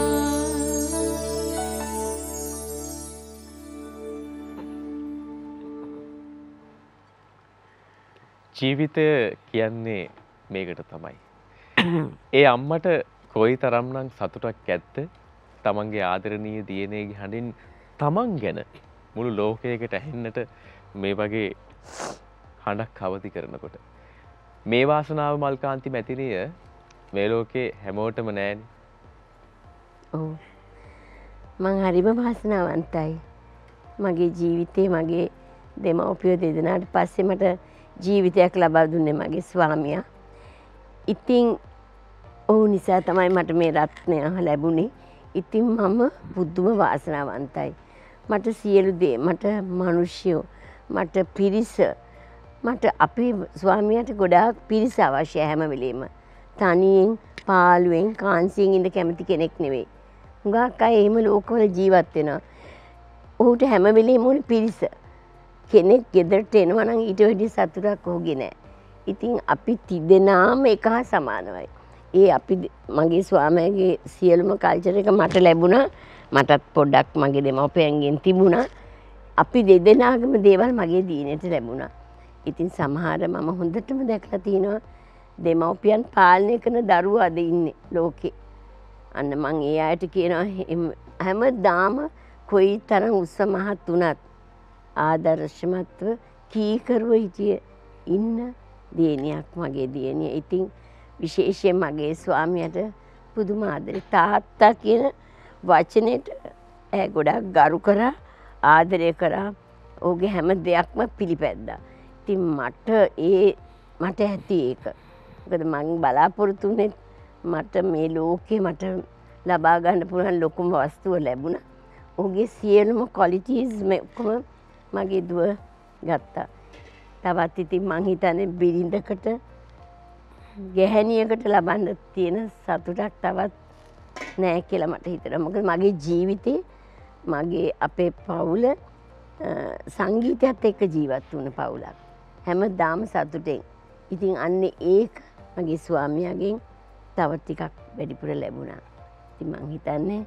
ජීවිතය කියන්නේ මේකට තමයි. ඒ අම්මට කොයි තරම්නම් සතුටක් ඇත්ද තමන්ගේ ආදරණීය දියණියගේ හඬින් තමන් ගැන මුළු ලෝකයකට ඇහෙන්නට මේ වගේ හඬක් අවදි කරනකොට. මේ වාසනාව මල්කාන්ති මැතිනිය මේ ලෝකේ හැමෝටම නෑනේ. ඔව්. මං හරිම වාසනාවන්තයි. මගේ ජීවිතේ මගේ දෙමව්පියෝ දෙදෙනාට පස්සේ මට ජීවිතයක් ලබා දුන්නේ මගේ ස්වාමියා. ඉතින් ඔහු නිසා තමයි මට මේ රත්නය ලැබුණේ. ඉතින් මම පුදුම වාසනාවන්තයි. මට සියලු දේ, මට මිනිස්සුયો, මට පිරිස, මට අපේ ස්වාමියාට ගොඩාක් පිරිස අවශ්‍යයි හැම වෙලෙම. තනියෙන්, පාළුවෙන්, කාන්සියෙන් ඉන්න කැමති කෙනෙක් නෙවෙයි. හුඟක් අය එහෙම ලෝකවල ජීවත් වෙනවා. ඔහුට හැම වෙලෙම ඕනේ පිරිස. කෙනෙක් ගෙදරට එනවා නම් ඊට වැඩි සතුටක් ඔහුගේ නෑ. ඉතින් අපි තිදෙනාම එක හා සමානයි. ඒ අපි මගේ ස්වාමියාගේ සියලුම කල්චර් එක මට ලැබුණා. මටත් පොඩ්ඩක් මගේ දෙමව්පියන්ගෙන් තිබුණා. අපි දෙදෙනාගේම දේවල් මගේ දීනෙට ලැබුණා. ඉතින් සමහර මම හොඳටම දැකලා තිනවා දෙමව්පියන් පාලනය කරන දරුවෝ අද ඉන්නේ ලෝකේ. අන්න මං ඒ අයට කියනවා හැමදාම කොයි තරම් උස්ස මහත් වුණත් ආදර්ශමත්ව කීකරුව හිටිය ඉන්න දියණියක් මගේ දියණිය. ඉතින් විශේෂයෙන් මගේ ස්වාමියාට පුදුම ආදරේ. තාත්තා කියන වචනෙට ඈ ගොඩක් ගරු කරා, ආදරය කරා. ඔහුගේ හැම දෙයක්ම පිළිපැද්දා. ඉතින් මට ඒ මට ඇති ඒක. මොකද මං බලාපොරොත්තු වෙන්නේ මට මේ ලෝකේ මට ලබා ගන්න පුළුවන් ලොකුම වස්තුව ලැබුණා. ඔහුගේ සියලුම ක්වොලිටිස් ඔක්කොම මගේ දුව ගත්තා. තවත් ඉතින් මං හිතන්නේ බිරිඳකට ගැහැණියකට ලබන්න තියෙන සතුටක් තවත් නෑ කියලා මට හිතෙනවා. මොකද මගේ ජීවිතේ මගේ අපේ පවුල සංගීතයත් එක්ක ජීවත් වුණ පවුලක්. හැමදාම සතුටෙන්. ඉතින් අන්නේ ඒක මගේ ස්වාමියාගෙන් තව ටිකක් වැඩිපුර ලැබුණා. ඉතින් මං හිතන්නේ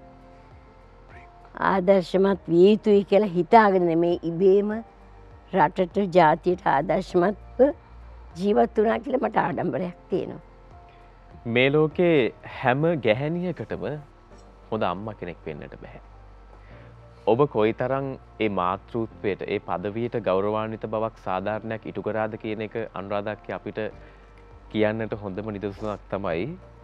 ආදර්ශමත් විය යුතුයි කියලා හිතාගෙන නෙමෙයි ඉබේම රටට ජාතියට ආදර්ශමත්ව ජීවත් වුණා කියලා මට ආඩම්බරයක් තියෙනවා. මේ ලෝකේ හැම ගැහැණියකටම හොඳ අම්මා කෙනෙක් වෙන්නට බෑ. ඔබ කොයිතරම් ඒ මාතෘත්වයට, ඒ পদවියට ගෞරවාන්විත බවක් සාධාරණයක් ඉටු කරාද කියන එක අනුරාධාක්‍ය අපිට කියන්නට හොඳම නිදසුනක් තමයි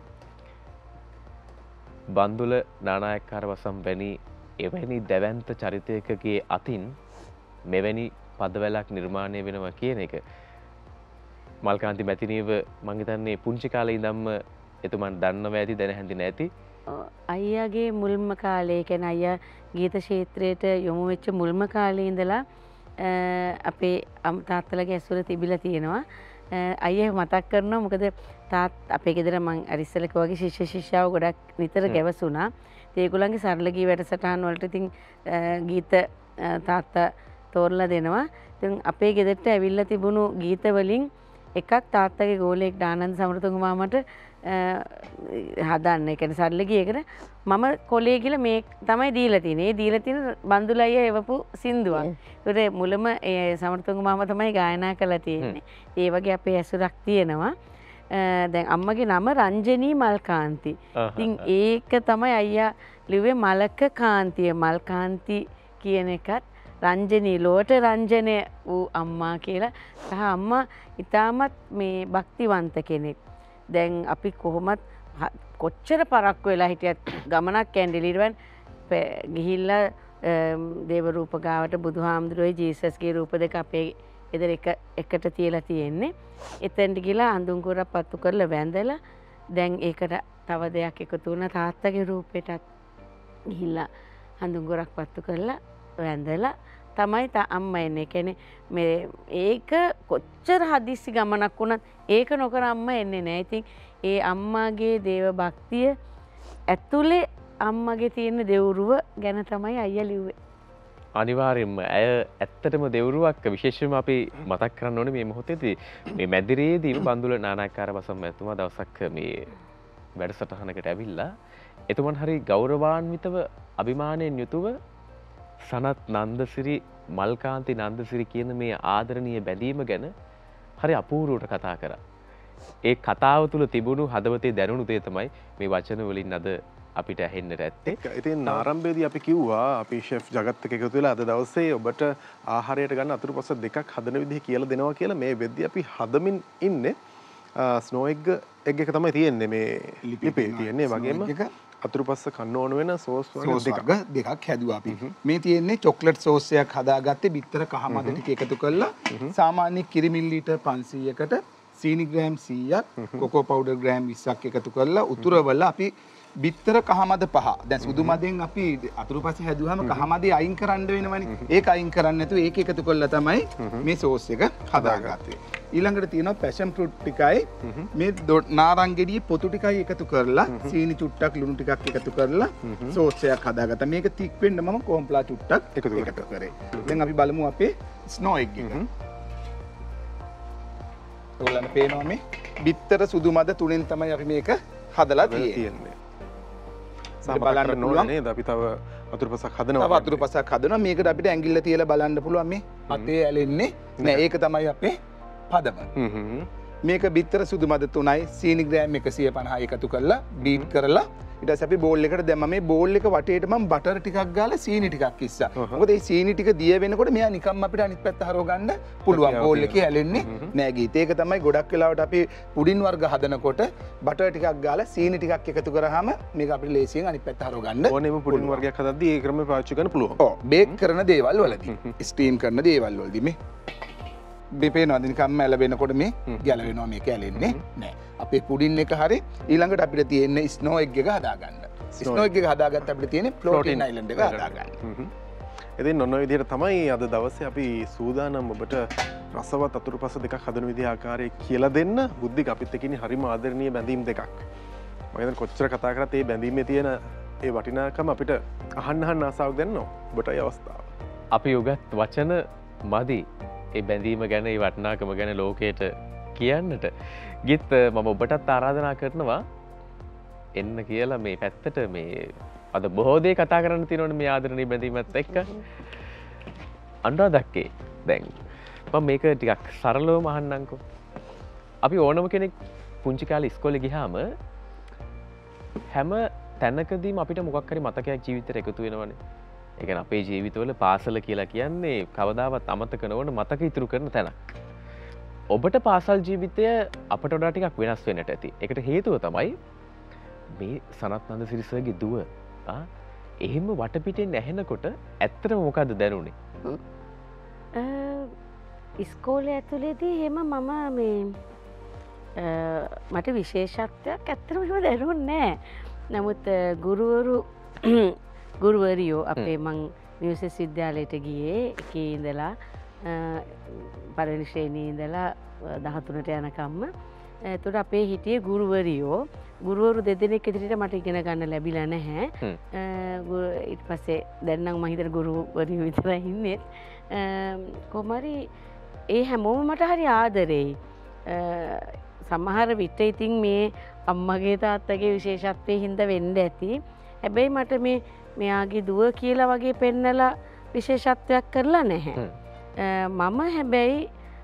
බන්දුල නානායක්කාර වසම් වැනි එවැනි දැවැන්ත චරිතයකගේ අතින් මෙවැනි පදවැලක් නිර්මාණය වෙනවා කියන එක. මල්කාන්ති මැතිනියව මං හිතන්නේ පුංචි කාලේ ඉඳන්ම එතුමන් දන්නව ඇති, දැන හැඳින ඇති. අයියාගේ මුල්ම කාලේ කියන්නේ අයියා ගීත ක්ෂේත්‍රයට යොමු වෙච්ච මුල්ම කාලේ ඉඳලා අපේ තාත්තලගේ ඇසුර තිබිලා තියෙනවා. අයියා මතක් කරනවා මොකද තාත් අපේ ගෙදර මං අර ඉස්සෙල්ලා කිව්වාගේ ශිෂ්‍ය ශිෂ්‍යාව ගොඩක් නිතර ගැවසුණා. ඒගොල්ලන්ගේ සරල ගී වැඩසටහන් වලට ඉතින් ගීත තාත්තා තෝරලා දෙනවා. ඉතින් අපේ ගෙදරට ඇවිල්ලා තිබුණු ගීත වලින් එකක් තාත්තගේ ගෝලෙක් ආනන්ද සමරතුංග මාමට හදන්න. ඒ කියන්නේ සරල ගීයකට මම කොලේ ගිහලා මේ තමයි දීලා තියෙන්නේ. ඒ දීලා තියෙන බන්දුල අයියා එවපු සින්දුවක්. ඒකට මුලම ඒ සමරතුංග මාමා තමයි ගායනා කරලා තියෙන්නේ. ඒ වගේ අපේ ඇසුරක් තියෙනවා. දැන් අම්මගේ නම රංජනී මල්කාන්ති. ඉතින් ඒක තමයි අයියා ලිව්වේ මලක කාන්තිය. මල්කාන්ති කියන එකත් රංජනී ලෝට රංජනය වූ අම්මා කියලා. සහ අම්මා ඉතාමත් මේ භක්තිවන්ත කෙනෙක්. දැන් අපි කොහොමත් කොච්චර පරක්කු වෙලා හිටියත් ගමනක් කැන්ඩිලිරුවන් ගිහිල්ලා දේව රූප ගාවට බුදුහාමුදුරුවෝ ජීසස්ගේ රූප දෙක අපේ ගෙදර එක එකට තියලා තියෙන්නේ. එතෙන්ට ගිහලා අඳුන් කුරක් පත්තු කරලා වැඳලා දැන් ඒකට තව දෙයක් එකතු වුණා තාත්තගේ රූපෙටත් ගිහිල්ලා අඳුන් කුරක් පත්තු කරලා වැඳලා තමයි ත අම්ම එන්නේ. කියන්නේ මේ ඒක කොච්චර හදිස්සි ගමනක් වුණත් ඒක නොකර අම්ම එන්නේ නැහැ. ඉතින් ඒ අම්මාගේ දේව භක්තිය ඇතුලේ අම්මගේ තියෙන දෙවුරුව ගැන තමයි අයියා ලිව්වේ. අනිවාර්යෙන්ම ඇය ඇත්තටම දෙවුරුවක් විශේෂයෙන්ම අපි මතක් කරන්න ඕනේ මේ මොහොතේදී මේ මැදිරියේදීම බන්දුල නානාකාර බසම් මැතිතුමා දවසක් මේ වැඩසටහනකට ඇවිල්ලා එතුමන් හරි ගෞරවාන්විතව අභිමානයෙන් යුතුව සනත් නන්දසිරි මල්කාන්ති නන්දසිරි කියන මේ ආදරණීය බැඳීම ගැන හරි අපූර්වවට කතා කරා. ඒ කතාව තුළ තිබුණු හදවතේ දැනුණු දේ තමයි මේ වචන වලින් අද අපිට ඇහෙන්නට ඇත්තේ. ඉතින් ආරම්භයේදී අපි කිව්වා අපි ෂෙෆ් ජගත් එක්ක එකතු වෙලා අද දවසේ ඔබට ආහාරයට ගන්න අතුරුපස දෙකක් හදන විදිහ කියලා දෙනවා කියලා මේ වෙද්දී අපි හදමින් ඉන්නේ ස්නෝ එග් එග් එක තමයි තියෙන්නේ මේ ලිපේ තියෙන්නේ වගේම අතුරුපස්ස කන්න ඕන වෙන සෝස් දෙකක් දෙකක් හැදුවා අපි. මේ තියෙන්නේ චොක්ලට් සෝස් එකක් හදාගත්තේ බිත්තර කහමද ටික එකතු කරලා සාමාන්‍ය කිරි මිලිලීටර් පන්සීයකට සීනි ග්‍රෑම් සීයක් කොකෝ පවුඩර් ග්‍රෑම් විස්සක් එකතු කරලා උතුරවලා අපි බිත්තර කහමද පහ. දැන් සුදු මදෙන් අපි අතුරුපස හැදුවාම කහමදේ අයින් කරන්න වෙනවනේ. ඒක අයින් කරන්නේ නැතුව ඒක එකතු කරලා තමයි මේ සෝස් එක හදාගත්තේ. ඊළඟට තියෙනවා පැෂන් ෆෘට් ටිකයි මේ නාරංගෙඩියේ පොතු ටිකයි එකතු කරලා සීනි චුට්ටක් ලුණු ටිකක් එකතු කරලා සෝස් එකක් හදාගත්තා. මේක තික් වෙන්න මම කෝම්ප්ලා චුට්ටක් එකතු කරේ. දැන් අපි බලමු අපේ ස්නෝ එග් එක. ඔයාලට පේනවා මේ බිත්තර සුදු මද තුනෙන් තමයි අපි මේක හදලා තියෙන්නේ. බලන්න පුළුවන් නේද? අපි තව අතුරුපසක් හදනවා. තව අතුරුපසක් හදනවා. මේකට අපිට ඇඟිල්ල තියලා බලන්න පුළුවන් මේ අතේ ඇලෙන්නේ නෑ. ඒක තමයි අපේ පදම. මේක බිත්තර සුදු මද තුනයි සීනි ග්‍රෑම් එකසිය පනහ එකතු කරලා බීට් කරලා ඊට පස්සේ අපි බෝල් එකකට දැම්මා. මේ බෝල් එක වටේට මම බටර් ටිකක් ගාලා සීනි ටිකක් ඉස්සා. මොකද මේ සීනි ටික දිය වෙනකොට මෙයා නිකම්ම අපිට අනිත් පැත්ත හරව ගන්න පුළුවන්. බෝල් එකේ ඇලෙන්නේ නෑ ගීත. ඒක තමයි ගොඩක් වෙලාවට අපි පුඩින් වර්ග හදනකොට බටර් ටිකක් ගාලා සීනි ටිකක් එකතු කරාම මේක අපිට ලේසියෙන් අනිත් පැත්ත හරව ගන්න. ඕනෙම පුඩින් වර්ගයක් හදද්දී ඒ ක්‍රමය පාවිච්චි කරන්න පුළුවන්. ඔව් බේක් කරන දේවල් වලදී ස්ටීම් කරන දේවල් වලදී මේ බිපේනවා නිකම්ම ඇලවෙනකොට මේ ගැලවෙනවා මේක ඇලෙන්නේ නෑ. අපේ පුඩින් එක හරි ඊළඟට අපිට තියෙන්නේ ස්නෝ එග් එක හදාගන්න. ස්නෝ එග් එක හදාගත්ත අපිට තියෙන්නේ ෆ්ලෝටින් අයිලන්ඩ් එක හදාගන්න. ඉතින් ඔන්න ඔය විදිහට තමයි අද දවසේ අපි සූදානම් ඔබට රසවත් අතුරුපස දෙකක් හදන විදිහ ආකාරය කියලා දෙන්න. බුද්ධික අපිත් එක්ක ඉන්නේ හරිම ආදරණීය බැඳීම් දෙකක්. මම හිතන්නේ කොච්චර කතා කරත් මේ බැඳීමේ තියෙන ඒ වටිනාකම අපිට අහන්න අහන්න ආසාවක් දැනෙනවා. ඔබටයි අවස්ථාව. අපි උගත් වචන මදි ඒ බැඳීම ගැන ඒ වටිනාකම ගැන ලෝකයට කියන්නට. ගිත් මම ඔබටත් ආරාධනා කරනවා එන්න කියලා මේ පැත්තට මේ අද බොහෝ දේ කතා කරන්න තියෙනවනේ මේ ආදරණීය බැඳීමත් එක්ක. අනුරාධක්කේ දැන් මම මේක ටිකක් සරලවම අහන්නම්කෝ. අපි ඕනම කෙනෙක් පුංචි කාලේ ඉස්කෝලේ ගියාම හැම තැනකදීම අපිට මොකක් හරි මතකයක් ජීවිතේට එකතු වෙනවනේ. ඒ කියන්නේ අපේ ජීවිතවල පාසල කියලා කියන්නේ කවදාවත් අමතක නොවන මතක ඉතුරු කරන තැනක්. ඔබට පාසල් ජීවිතය අපට වඩා ටිකක් වෙනස් වෙන්නට ඇති. ඒකට හේතුව තමයි මේ සනත් නන්දසිරිසගේ දුව ආ එහෙම වටපිටෙන් ඇහෙනකොට ඇත්තටම මොකද්ද දැනුනේ? ඉස්කෝලේ ඇතුලේදී එහෙම මම මේ මට විශේෂත්වයක් ඇත්තටම එහෙම දැනුන්නේ නැහැ. නමුත් ගුරුවරු ගුරුවරියෝ අපේ මං මියුසික් විද්‍යාලයට ගියේ එකේ ඉඳලා පළවෙනි ශ්‍රේණියේ ඉඳලා දහතුනට යනකම්ම. එතකොට අපේ හිටියේ ගුරුවරියෝ ගුරුවරු දෙදෙනෙක් ඉදිරියට මට ඉගෙන ගන්න ලැබිලා නැහැ. ඊට පස්සේ දැන් නම් මම හිතන ගුරුවරියෝ විතරයි ඉන්නේ. කොහමරි ඒ හැමෝම මට හරි ආදරෙයි. සමහර විට ඉතින් මේ අම්මගේ තාත්තගේ විශේෂත්වයේ හින්දා වෙන්න ඇති. හැබැයි මට මේ මෙයාගේ දුව කියලා වගේ පෙන්නලා විශේෂත්වයක් කරලා නැහැ. මම හැබැයි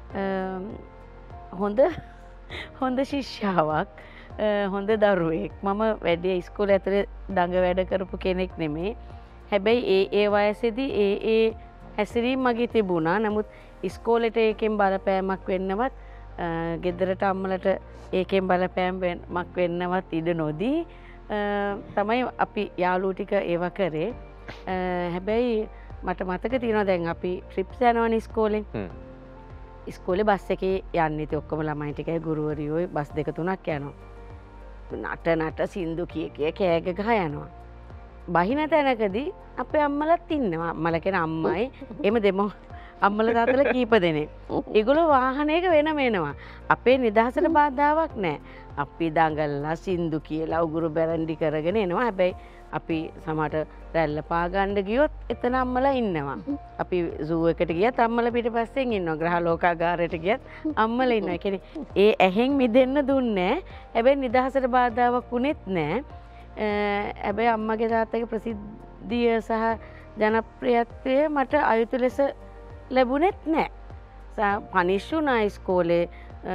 හොඳ හොඳ ශිෂ්‍යාවක් හොඳ දරුවෙක්. මම වැඩේ ඉස්කෝලේ ඇතුලේ දඟ වැඩ කරපු කෙනෙක් නෙමෙයි. හැබැයි ඒ ඒ වයසේදී ඒ ඒ හැසිරීම් මගේ තිබුණා. නමුත් ඉස්කෝලේට ඒකෙන් බලපෑමක් වෙන්නවත් ගෙදරට අම්මලට ඒකෙන් බලපෑමක් වෙන්නවත් ඉඩ නොදී තමයි අපි යාළුවෝ ටික ඒව කරේ. හැබැයි මට මතක තියෙනවා දැන් අපි ට්‍රිප්ස් යනවනේ ඉස්කෝලෙන්. ඉස්කෝලේ බස් එකේ යන්නේ ඉතින් ඔක්කොම ළමයි ටිකයි ගුරුවරියෝයි බස් දෙක තුනක් යනවා. නට නට සින්දු කිය කිය කෑග ගහ යනවා. බහින තැනකදී අපේ අම්මලත් ඉන්නවා. අම්මලා කියන අම්මයි එම දෙමෝ අම්මල තාත්තලා කීප දෙනෙක්. ඒගොල්ලෝ වාහනයක වෙනම එනවා. අපේ නිදහසට බාධාවක් නැහැ. අපි දඟලලා සින්දු කියලා උගුරු බැරන්ඩි කරගෙන එනවා. හැබැයි අපි සමහරට රැල්ල පා ගන්න ගියොත් එතන අම්මලා ඉන්නවා. අපි සූ එකට ගියත් අම්මලා පිටපස්සෙන් ඉන්නවා. ග්‍රහලෝකාගාරයට ගියත් අම්මලා ඉන්නවා. ඒ කියන්නේ ඒ ඇහෙන් මිදෙන්න දුන්නේ නැහැ. හැබැයි නිදහසට බාධාවක් උනේත් නැහැ. හැබැයි අම්මගේ තාත්තගේ ප්‍රසිද්ධිය සහ ජනප්‍රියත්වය මට අයුතු ලෙස ලැබුණෙත් නෑ. පනිශ්ුනා ඉස්කෝලේ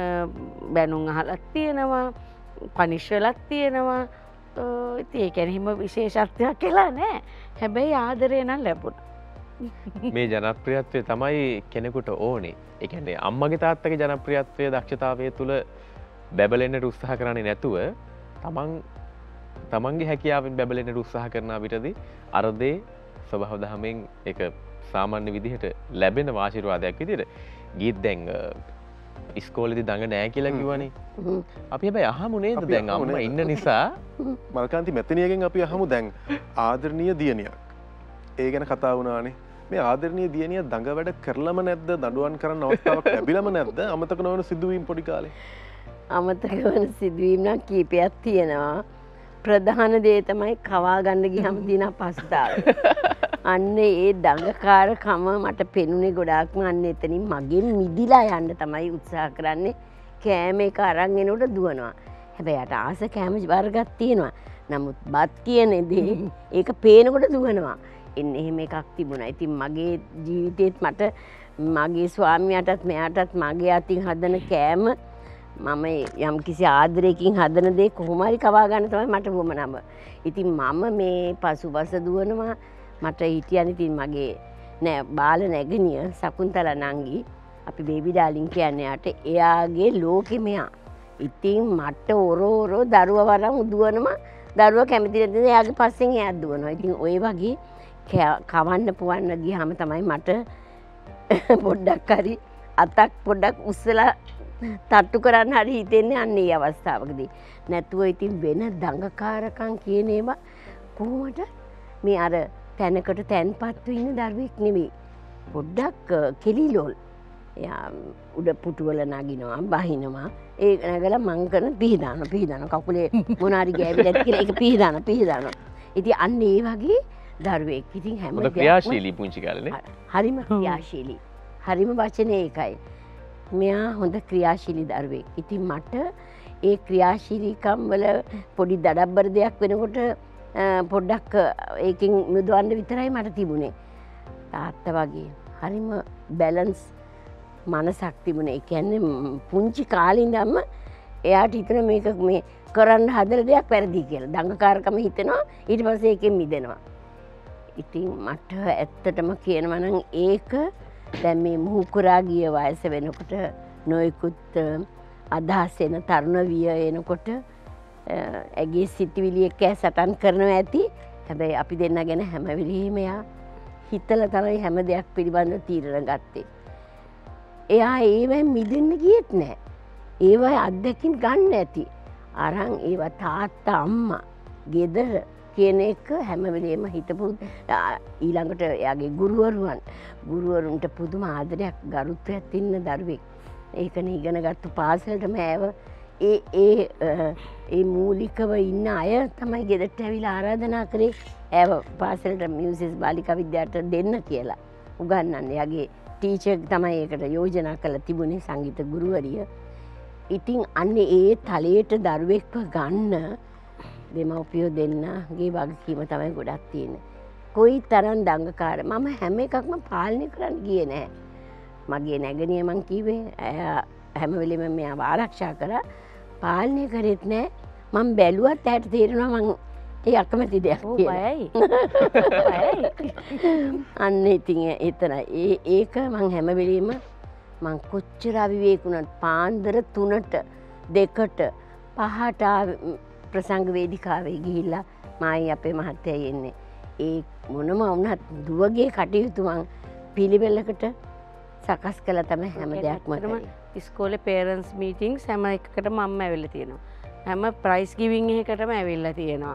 බැනුම් අහලත් තියෙනවා පනිශ්වලත් තියෙනවා ඉති ඒ කැනහිම විශේෂත්වයක් කියලා නෑ. හැබැයි ආදරය නම් ලැබුණ. මේ ජනප්‍රියත්වය තමයි කෙනෙකුට ඕනේ. ඒ කියන්නේ අම්මගේ තාත්තගේ ජනප්‍රියත්වය දක්ෂතාවය තුළ බැබලෙන්නට උත්සාහ කරන්නේ නැතුව තමන් තමන්ගේ හැකියාවෙන් බැබලෙන්නට උත්සාහ කරන විටදී අර්ධේ ස්වභාව දහමෙන් එක සාමාන්‍ය විදිහට ලැබෙන ආශිර්වාදයක් විදිහට ගීත් දැන් ඉස්කෝලේදී දඟ නෑ කියලා කිව්වනේ. අපි හැබැයි අහමු නේද දැන් අම්මා ඉන්න නිසා මල්කාන්ති මෙතනියගෙන් අපි අහමු දැන් ආදරණීය දියණියක්. ඒ ගැන කතා වුණානේ. මේ ආදරණීය දියණිය දඟ වැඩ කරලම නැද්ද? දඬුවම් කරන්න අවස්ථාවක් ලැබිලම නැද්ද? අමතක නොවන සිදුවීම් පොඩි කාලේ. අමතක වෙන සිදුවීම් නම් කීපයක් තියෙනවා. ප්‍රධාන දේ තමයි කවා ගන්න ගියම දින පස්තාව. අන්න ඒ දඟකාරකම මට පෙනුනේ ගොඩාක්ම අන්න එතනින් මගෙන් මිදිලා යන්න තමයි උත්සාහ කරන්නේ. කෑම එක අරන් එනකොට දුවනවා. හැබැයි යට ආස කෑම වර්ගයක් තියෙනවා. නමුත් බත් කියන දේ ඒක පේනකොට දුවනවා. එන්න එහෙම එකක් තිබුණා. ඉතින් මගේ ජීවිතේත් මට මගේ ස්වාමියාටත් මෙයාටත් මගේ අතින් හදන කෑම මම යම් කිසි ආදරයකින් හදන දේ කොහොම හරි කවා ගන්න තමයි මට වුමනම. ඉතින් මම මේ පසුපස දුවනවා. මට හිටියන් ඉතින් මගේ නෑ බාල නැගණිය සකුන්තලා නංගි අපි බේබි ඩාලින් කියන්නේ යාට එයාගේ ලෝකෙ මෙයා. ඉතින් මට ඔරෝ ඔරෝ දරුවා වරන් දුවනවා. දරුවා කැමති නැතිද එයාගේ පස්සෙන් එයා දුවනවා. ඉතින් ওই වගේ කවන්න පුවන්න ගියාම තමයි මට පොඩ්ඩක් හරි අතක් පොඩ්ඩක් උස්සලා තට්ටු කරන්න හරි හිතෙන්නේ අන්න ඒ අවස්ථාවකදී. නැතුව ඉතින් වෙන දඟකාරකම් කියන ඒවා කොහොමද මේ අර තැනකට තැන්පත්ව ඉන්න දරුවෙක් නෙවෙයි. පොඩ්ඩක් කෙලිලෝල්. එයා උඩ පුටුවල නගිනවා, බහිනවා. ඒ නැගලා මං කරන පිහදාන පිහදාන කකුලේ මොනාරි ගෑවිලා ඇති කියලා ඒක පිහදාන පිහදාන. ඉතින් අන්න ඒ වගේ දරුවෙක්. ඉතින් හැම දෙයක්ම ක්‍රියාශීලී පුංචි කාලේ නේ. හරිම ක්‍රියාශීලී. හරිම වචනේ ඒකයි. මෙයා හොඳ ක්‍රියාශීලී දරුවෙක්. ඉතින් මට ඒ ක්‍රියාශීලීකම් වල පොඩි දඩබ්බර දෙයක් වෙනකොට පොඩ්ඩක් ඒකෙන් මුදවන්න විතරයි මට තිබුණේ. තාත්තා වගේ හරිම බැලන්ස් මනසක් තිබුණේ. ඒ කියන්නේ පුංචි කාලේ ඉඳන්ම එයාට හිතන මේක මේ කරන්න හදන දෙයක් වැරදි කියලා. දඟකාරකම හිතෙනවා ඊට පස්සේ ඒකෙන් මිදෙනවා. ඉතින් මට ඇත්තටම කියනවා නම් ඒක දැන් මේ මුහුකුරා ගිය වයස වෙනකොට නොයෙකුත් අදහස් එන තරුණ විය එනකොට ඇගේ සිතිවිලි එක්ක සටන් කරනවා ඇති. හැබැයි අපි දෙන්න ගැන හැම වෙලෙම එයා හිතලා තමයි හැම දෙයක් පිළිබඳව තීරණ ගත්තේ. එයා ඒවෙන් මිදෙන්න ගියෙත් නැහැ. ඒවයි අත්දැකීම් ගන්න ඇති. අරන් ඒවා තාත්තා අම්මා ගෙදර කියන එක හැම වෙලේම හිතපු ඊළඟට එයාගේ ගුරුවරුන් ගුරුවරුන්ට පුදුම ආදරයක් ගරුත්වයක් තින්න දරුවෙක්. ඒකනේ ඉගෙනගත්තු පාසලටම ඇව ඒ ඒ ඒ මූලිකව ඉන්න අය තමයි ගෙදරට ඇවිල්ලා ආරාධනා කරේ ඇව පාසලට මියුසික් බාලිකා විද්‍යාලයට දෙන්න කියලා උගන්වන්න. එයාගේ ටීචර් තමයි ඒකට යෝජනා කළා තිබුණේ සංගීත ගුරුවරිය. ඉතින් අන්නේ ඒ තලයට දරුවෙක්ව ගන්න දෙමව්පියෝ දෙන්නගේ වගකීම තමයි ගොඩක් තියෙන්නේ. කොයි තරම් දඟකාර මම හැම එකක්ම පාලනය කරන්න ගියේ නැහැ. මගේ නැගණිය මං කිව්වේ ඇය හැම වෙලෙම මෙයාව ආරක්ෂා කරා. පාලනය කරෙත් නැහැ. මම බැලුවත් ඇයට තේරෙනවා මං ඒ අකමැති දෙයක් කියලා. බයයි. අන්න ඉතින් එතන ඒ ඒක මං හැම වෙලෙම මං කොච්චර අවිවේක වුණත් පාන්දර තුනට දෙකට පහට ප්‍රසංග වේදිකාවේ ගිහිල්ලා මායි අපේ මහත්තයයි එන්නේ. ඒ මොනම වුණත් දුවගේ කටයුතු මං පිළිවෙලකට සකස් කළා තමයි හැම දෙයක්ම කරේ. ඉස්කෝලේ පේරන්ට්ස් මීටින්ග්ස් හැම එකකටම අම්ම ඇවිල්ලා තියෙනවා. හැම ප්‍රයිස් ගිවිං එකකටම ඇවිල්ලා තියෙනවා.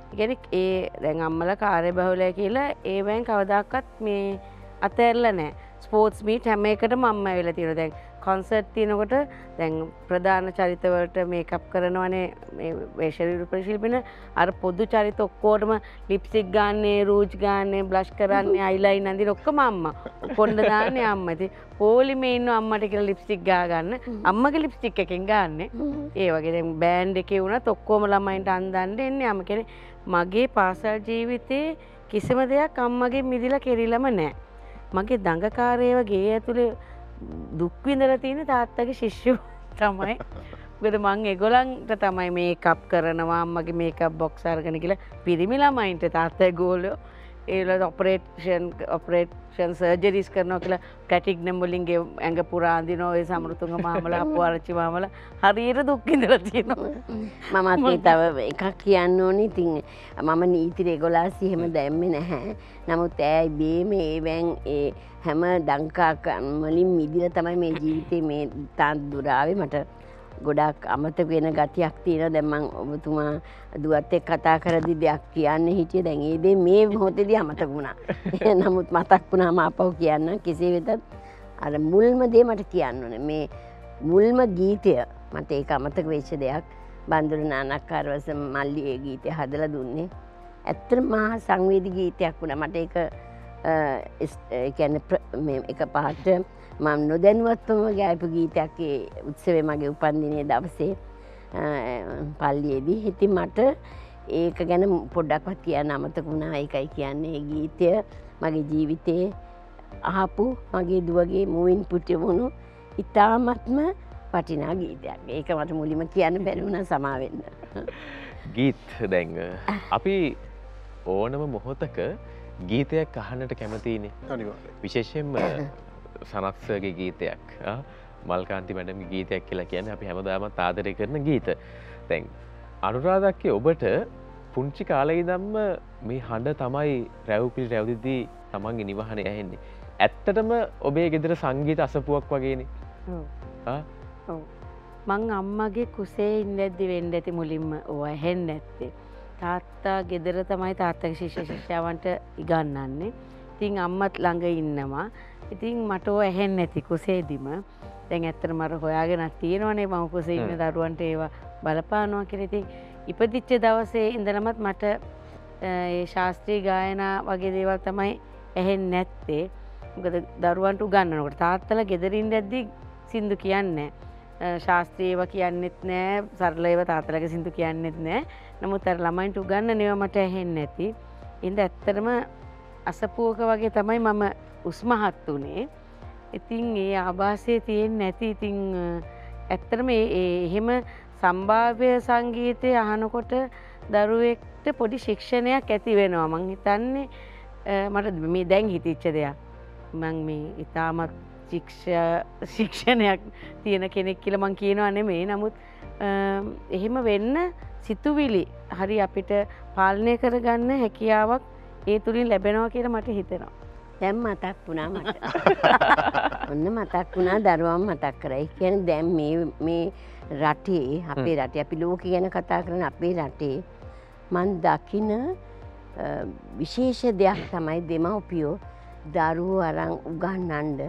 ඉගෙනෙක් ඒ දැන් අම්මල කාර්ය බහුලය කියලා ඒවැන් කවදාකත් මේ අතඇරලා නෑ ස්පෝර්ට්ස් මීට් හැම එකටම අම්ම ඇවිල්ලා තියෙනවා. දැන් කොන්සර්ට් තියෙනකොට දැන් ප්‍රධාන චරිතවලට මේකප් කරනවනේ මේ වේශ ශිල්පින අර පොදු චරිත ඔක්කොටම ලිප්ස්ටික් ගාන්නේ රූජ් ගාන්නේ බ්ලෂ් කරන්නේ අයිලයින් අඳින ඔක්කොම අම්මා. කොණ්ඩ දාන්නේ අම්මා. ඉතින් පොලිමේ ඉන්න අම්මට කියලා ලිප්ස්ටික් ගා ගන්න අම්මගේ ලිප්ස්ටික් එකෙන් ගාන්නේ. ඒ වගේ දැන් බෑන්ඩ් එකේ වුණත් ඔක්කොම ළමයින්ට අඳින්න එන්නේ අම්ම කියන්නේ මගේ පාසල් ජීවිතේ කිසිම දෙයක් අම්මගේ මිදිලා කෙරිලම නැහැ. මගේ දඟකාරයව ගේ ඇතුලේ දුක් විඳලා තියෙන තාත්තගේ ශිෂ්‍යෝ තමයි. මොකද මං ඒගොල්ලන්ට තමයි මේකප් කරනවා අම්මගේ මේකප් බොක්ස් අරගෙන කියලා පිරිමි ළමයින්ට තාත්තගේ ගෝලෝ ඒවල ඔපරේෂන් ඔපරේෂන් සර්ජරිස් කරනවා කියලා කැටිග්නම් වලින් ඇඟ පුරා අඳිනවා ඒ සමෘතුංග මාමලා අප්පුආරච්චි මාමලා හරියට දුක් විඳලා තියෙනවා. මමත් මේ තව එකක් කියන්න ඕනේ. ඉතින් මම නීතිර ඒගොල්ලාස් එහෙම දැම්මේ නැහැ. නමුත් ඈයි බේමේ ඒවෙන් ඒ හැම ඩංකාක වලින් මිදිලා තමයි මේ ජීවිතේ මේ තාන් දුර ආවේ. මට ගොඩක් අමතක වෙන ගතියක් තියෙනවා. දැන් මම ඔබතුමා දුවත් එක්ක කතා කරද්දි දෙයක් කියන්න හිටියේ. දැන් ඒ දේ මේ මොහොතේදී අමතක වුණා. නමුත් මතක් වුණාම ආපහු කියන්න. කෙසේ වෙතත් අර මුල්ම දේ මට කියන්න ඕනේ. මේ මුල්ම ගීතය මට ඒක අමතක වෙච්ච දෙයක්. බන්දුරු නානක්කාරවස මල්ලි ඒ ගීතය හදලා දුන්නේ. ඇත්තටම මහා සංවේදී ගීතයක් වුණා. මට ඒක ඒ කියන්නේ මේ එක පාට මම නොදැනුවත්වම ගායපු ගීතයක් ඒ උත්සවයේ මගේ උපන්දිනයේ දවසේ පල්ලියේදී. ඉතින් මට ඒක ගැන පොඩ්ඩක්වත් කියන්න අමතක වුණා. ඒකයි කියන්නේ ඒ ගීතය මගේ ජීවිතේ අහපු මගේ දුවගේ මුවින් පුටි වුණු ඉතාමත්ම වටිනා ගීතයක්. ඒක මට මුලින්ම කියන්න බැරි වුණා සමා වෙන්න. ගීත් දැන් අපි ඕනම මොහොතක ගීතයක් අහන්නට කැමතිනේ. අනිවාර්යයෙන්. විශේෂයෙන්ම සනත්සගේ ගීතයක් මල්කාන්ති මැඩම්ගේ ගීතයක් කියලා කියන්නේ අපි හැමදාමත් ආදරය කරන ගීත. දැන් අනුරාධක්කේ ඔබට පුංචි කාලේ ඉඳන්ම මේ හඬ තමයි රැව්පිලි රැව්දිදී තමන්ගේ නිවහනේ ඇහෙන්නේ. ඇත්තටම ඔබේ ගෙදර සංගීත අසපුවක් වගේනේ. ඔව්. ඔව්. මං අම්මගේ කුසේ ඉඳද්දි වෙන්න ඇති මුලින්ම ඕව ඇහෙන්නේ නැත්තේ. තාත්තා ගෙදර තමයි තාත්තගේ ශිෂ්‍ය ශිෂ්‍යාවන්ට ඉගන්වන්නේ. ඉතින් අම්මත් ළඟ ඉන්නවා. ඉතින් මට ඕව ඇහෙන්නේ නැති කුසේදිම. දැන් ඇත්තටම අර හොයාගෙනක් තියෙනවනේ මම කුසේ ඉන්න දරුවන්ට ඒවා බලපානවා කියලා. ඉතින් ඉපදිච්ච දවසේ ඉඳලමත් මට ඒ ශාස්ත්‍රීය ගායනා වගේ දේවල් තමයි ඇහෙන්නේ නැත්තේ. මොකද දරුවන්ට උගන්වනකොට තාත්තලා ගෙදර ඉඳද්දි සින්දු කියන්නේ නැහැ. ශාස්ත්‍රීයව කියන්නෙත් නැහැ. සරලව තාත්තලාගේ සින්දු කියන්නෙත් නැහැ. නමුත් අර ළමයින්ට උගන්වනේවා මට ඇහෙන්නේ නැති. ඉතින් ඇත්තටම අසපුවක වගේ තමයි මම උස්මහත් උනේ. ඉතින් ඒ ආభాසයේ තියෙන්නේ නැති. ඉතින් ඇත්තටම ඒ එහෙම සම්භාව්‍ය සංගීතය අහනකොට දරුවෙක්ට පොඩි ශික්ෂණයක් ඇති වෙනවා. මං හිතන්නේ මට මේ දැන් හිතිච්ච දෙයක්. මං මේ ඉතාමත් ශික්ෂණයක් තියෙන කෙනෙක් කියලා මං කියනවා නෙමෙයි. නමුත් එහෙම වෙන්න සිතුවිලි හරි අපිට පාලනය කරගන්න හැකියාවක් ඒ තුලින් ලැබෙනවා කියලා මට හිතෙනවා. දැන් මතක් වුණා මට. ඔන්න මතක් වුණා දරුවම් මතක් කරා. ඒ කියන්නේ දැන් මේ මේ රටේ අපේ රටේ අපි ලෝකෙ ගැන කතා කරන අපේ රටේ මන් දකින විශේෂ දෙයක් තමයි දෙමව්පියෝ දරුවෝ අරන් උගන්වන්න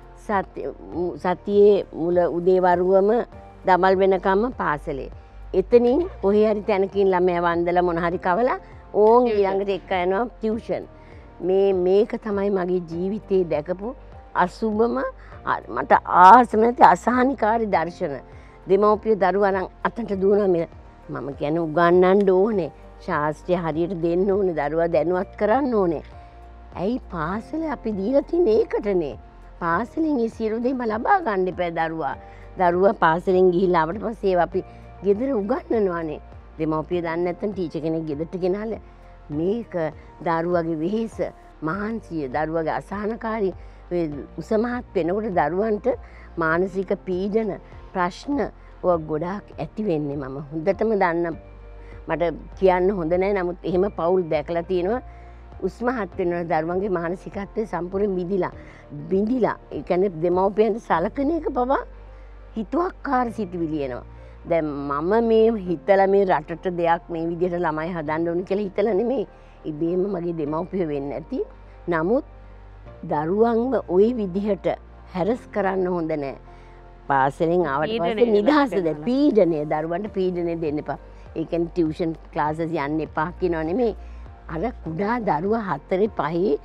සතියේ මුල උදේ වරුවම දමල් වෙනකම්ම පාසලේ. එතනින් කොහේ හරි තැනකින් ළමයා වන්දලා මොන හරි කවලා ඕන් ඊළඟට එක්ක යනවා ටියුෂන්. මේ මේක තමයි මගේ ජීවිතේ දැකපු අසුබම මට ආසම නැති අසහනිකාරී දර්ශන. දෙමව්පිය දරුවා නම් අතට දුවනවා මේ මම කියන්නේ උගන්වන්න ඕනේ. ශාස්ත්‍රය හරියට දෙන්න ඕනේ. දරුවා දැනුවත් කරන්න ඕනේ. ඇයි පාසල අපි දීලා තියෙන්නේ ඒකටනේ. පාසලෙන් ඒ සියලු දේම ලබා ගන්න එපා දරුවා. දරුවා පාසලෙන් ගිහිල්ලා ආවට පස්සේ ඒවා අපි ගෙදර උගන්වනවානේ. දෙමව්පිය දන්නේ නැත්නම් ටීචර් කෙනෙක් ගෙදරට ගෙනහලා මේක දරුවගේ වෙහෙස මහන්සිය දරුවගේ අසහනකාරී උසමහත් වෙනකොට දරුවන්ට මානසික පීඩන ප්‍රශ්න ඔය ගොඩාක් ඇති වෙන්නේ මම හොඳටම දන්න. මට කියන්න හොඳ නැහැ. නමුත් එහෙම පවුල් දැකලා තියෙනවා. උස්මහත් වෙනකොට දරුවන්ගේ මානසිකත්වය සම්පූර්ණ මිදිලා බිඳිලා. ඒ කියන්නේ දෙමව්පියන්ට සලකන එක පවා හිතුවක්කාර සිතුවිලි එනවා. දැන් මම මේ හිතලා මේ රටට දෙයක් මේ විදිහට ළමයි හදන්න ඕන කියලා හිතලා නෙමෙයි. ඉබේම මගේ දෙමව්පියෝ වෙන්නේ නැති. නමුත් දරුවන්ව ওই විදිහට හැරස් කරන්න හොඳ නැහැ. පාසලෙන් ආවට පස්සේ නිදහසද පීඩනය දරුවන්ට පීඩනය දෙන්න එපා. ඒ කියන්නේ ටියුෂන් ක්ලාසස් යන්න එපා කියනවා නෙමෙයි. අර කුඩා දරුවා හතරේ පහේ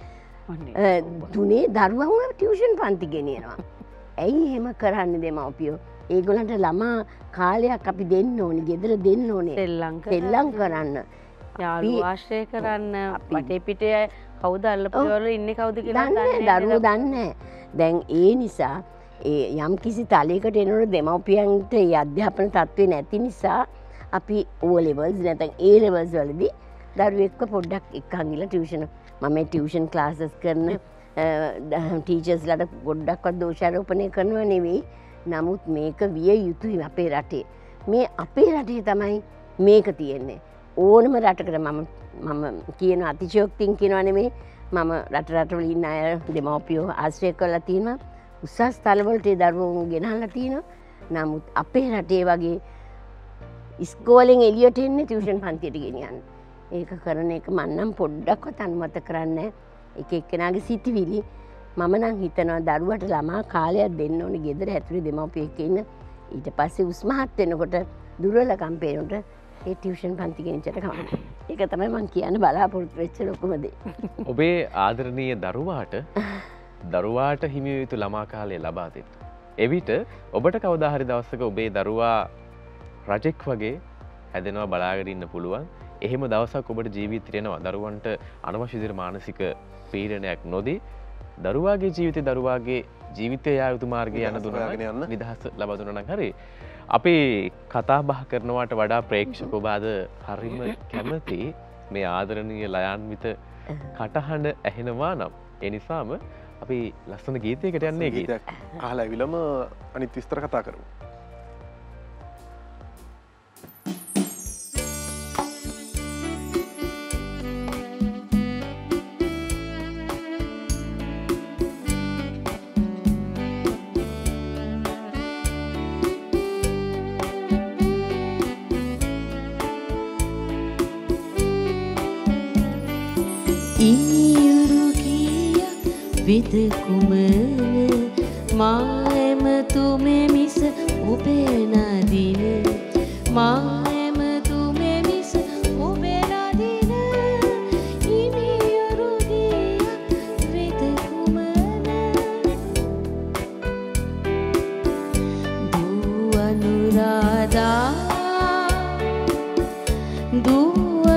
තුනේ දරුවන්ව ටියුෂන් පන්ති ගෙනියනවා. ඇයි එහෙම කරන්නේ දෙමව්පියෝ? ඒගොල්ලන්ට ළමා කාලයක් අපි දෙන්න ඕනේ, ගෙදර දෙන්න ඕනේ. සෙල්ලම් කරන්න. යාළුවෝ ආශ්‍රය කරන්න, වටේ පිටේ කවුද අල්ලපුවල ඉන්නේ කවුද කියලා දන්නේ නැහැ. දරුවෝ දන්නේ නැහැ. දැන් ඒ නිසා ඒ යම් කිසි තලයකට එනකොට දෙමව්පියන්ට ඒ අධ්‍යාපන තත්ත්වේ නැති නිසා අපි O levels නැත්නම් A levels වලදී දරුවෙක්ව පොඩ්ඩක් එක්කන් ගිහලා ටියුෂන් මම ටියුෂන් ක්ලාසස් කරන ටීචර්ස්ලාට පොඩ්ඩක්වත් දෝෂාරෝපණය කරනවා නෙවෙයි. නමුත් මේක විය යුතුයි අපේ රටේ. මේ අපේ රටේ තමයි මේක තියෙන්නේ. ඕනම රටකට මම මම කියන අතිශයෝක්තියෙන් කියනවා නෙමෙයි. මම රට රටවල ඉන්න අය දෙමව්පියෝ ආශ්‍රය කරලා තියෙනවා. උසස් තලවලට ඒ දරුවෝ ගෙනහලා තියෙනවා. නමුත් අපේ රටේ වගේ ඉස්කෝලෙන් එළියට එන්නේ ටියුෂන් පන්තියට ගෙනියන්න. ඒක කරන එක මම නම් පොඩ්ඩක්වත් අනුමත කරන්නේ නැහැ. එක එක්කෙනාගේ සිතිවිලි මම නම් හිතනවා දරුවට ළමා කාලයක් දෙන්න ඕනේ ගෙදර ඇතුලේ දෙමව්පියෙක් ඉන්න. ඊට පස්සේ උස්මහත් වෙනකොට දුර්වලකම් පේනකොට ඒ ටියුෂන් පන්ති ගෙනිච්චට කමක්. ඒක තමයි මම කියන්න බලාපොරොත්තු වෙච්ච ලොකුම දේ. ඔබේ ආදරණීය දරුවාට දරුවාට හිමි යුතු ළමා කාලය ලබා දෙන්න. එවිට ඔබට කවදා හරි දවසක ඔබේ දරුවා රජෙක් වගේ හැදෙනවා බලාගෙන ඉන්න පුළුවන්. එහෙම දවසක් ඔබට ජීවිතේ එනවා. දරුවන්ට අනවශ්‍ය විදිහට මානසික පීඩනයක් නොදී දරුවාගේ ජීවිතේ දරුවාගේ ජීවිතය යා යුතු මාර්ගය යන දුන්නා නිදහස ලබා දුන්නා නම් හරි. අපි කතා බහ කරනවට වඩා ප්‍රේක්ෂක ඔබ අද හරිම කැමති මේ ආදරණීය ලයාන්විත කටහඬ ඇහෙනවා නම් ඒ නිසාම අපි ලස්සන ගීතයකට යන්නේ ගීතයක් අහලා ඇවිලම අනිත් විස්තර කතා කරමු. විද කුමන මායම තුමේ මිස ඔබේ නදින මායම තුමේ මිස ඔබේ නදින ඉනියුරු ගිය විද කුමන දූ අනුරාධා දූ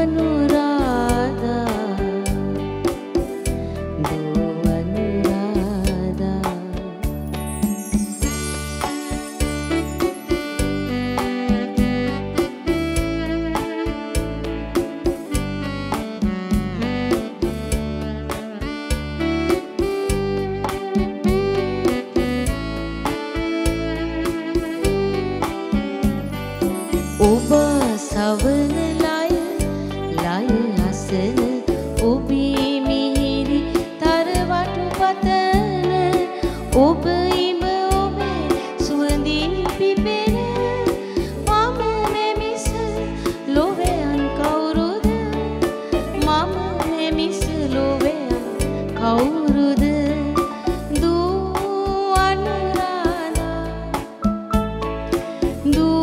ඔබ සවන ලය ලය අසන ඔබේ මිහිරි තරවටු පතන ඔබ ඉඹ ඔබේ සුවඳින් පිපෙන මම මෙමිස ලොවයන් කවුරුද මම මෙමිස ලොවයන් කවුරුද දූ අනුරාධා දූ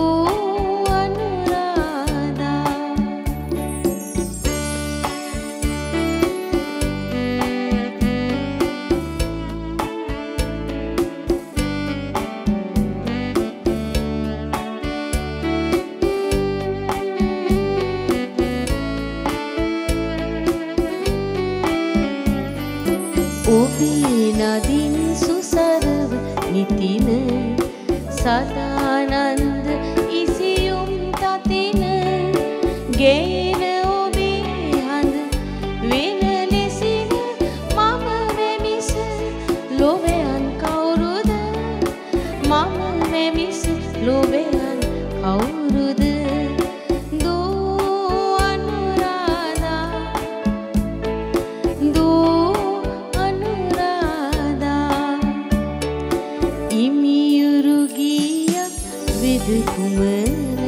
ඔබේ නදින් සුසරව නිතින සදානන්ද ඉසියුම් තතින ගේන ඔබේ හඳ වෙන ලෙසින මම මෙමිස ලොවයන් කවුරුද මම මෙමිස ලොවයන් කවුරුද කුමන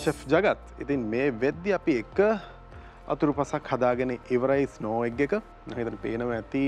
ෂෙෆ් ජගත් ඉතින් මේ වෙද්දි අපි එක අතුරු පසක් හදාගෙන ඉවරයි ස්නෝ එග් එක. හිතට පේනවා ඇති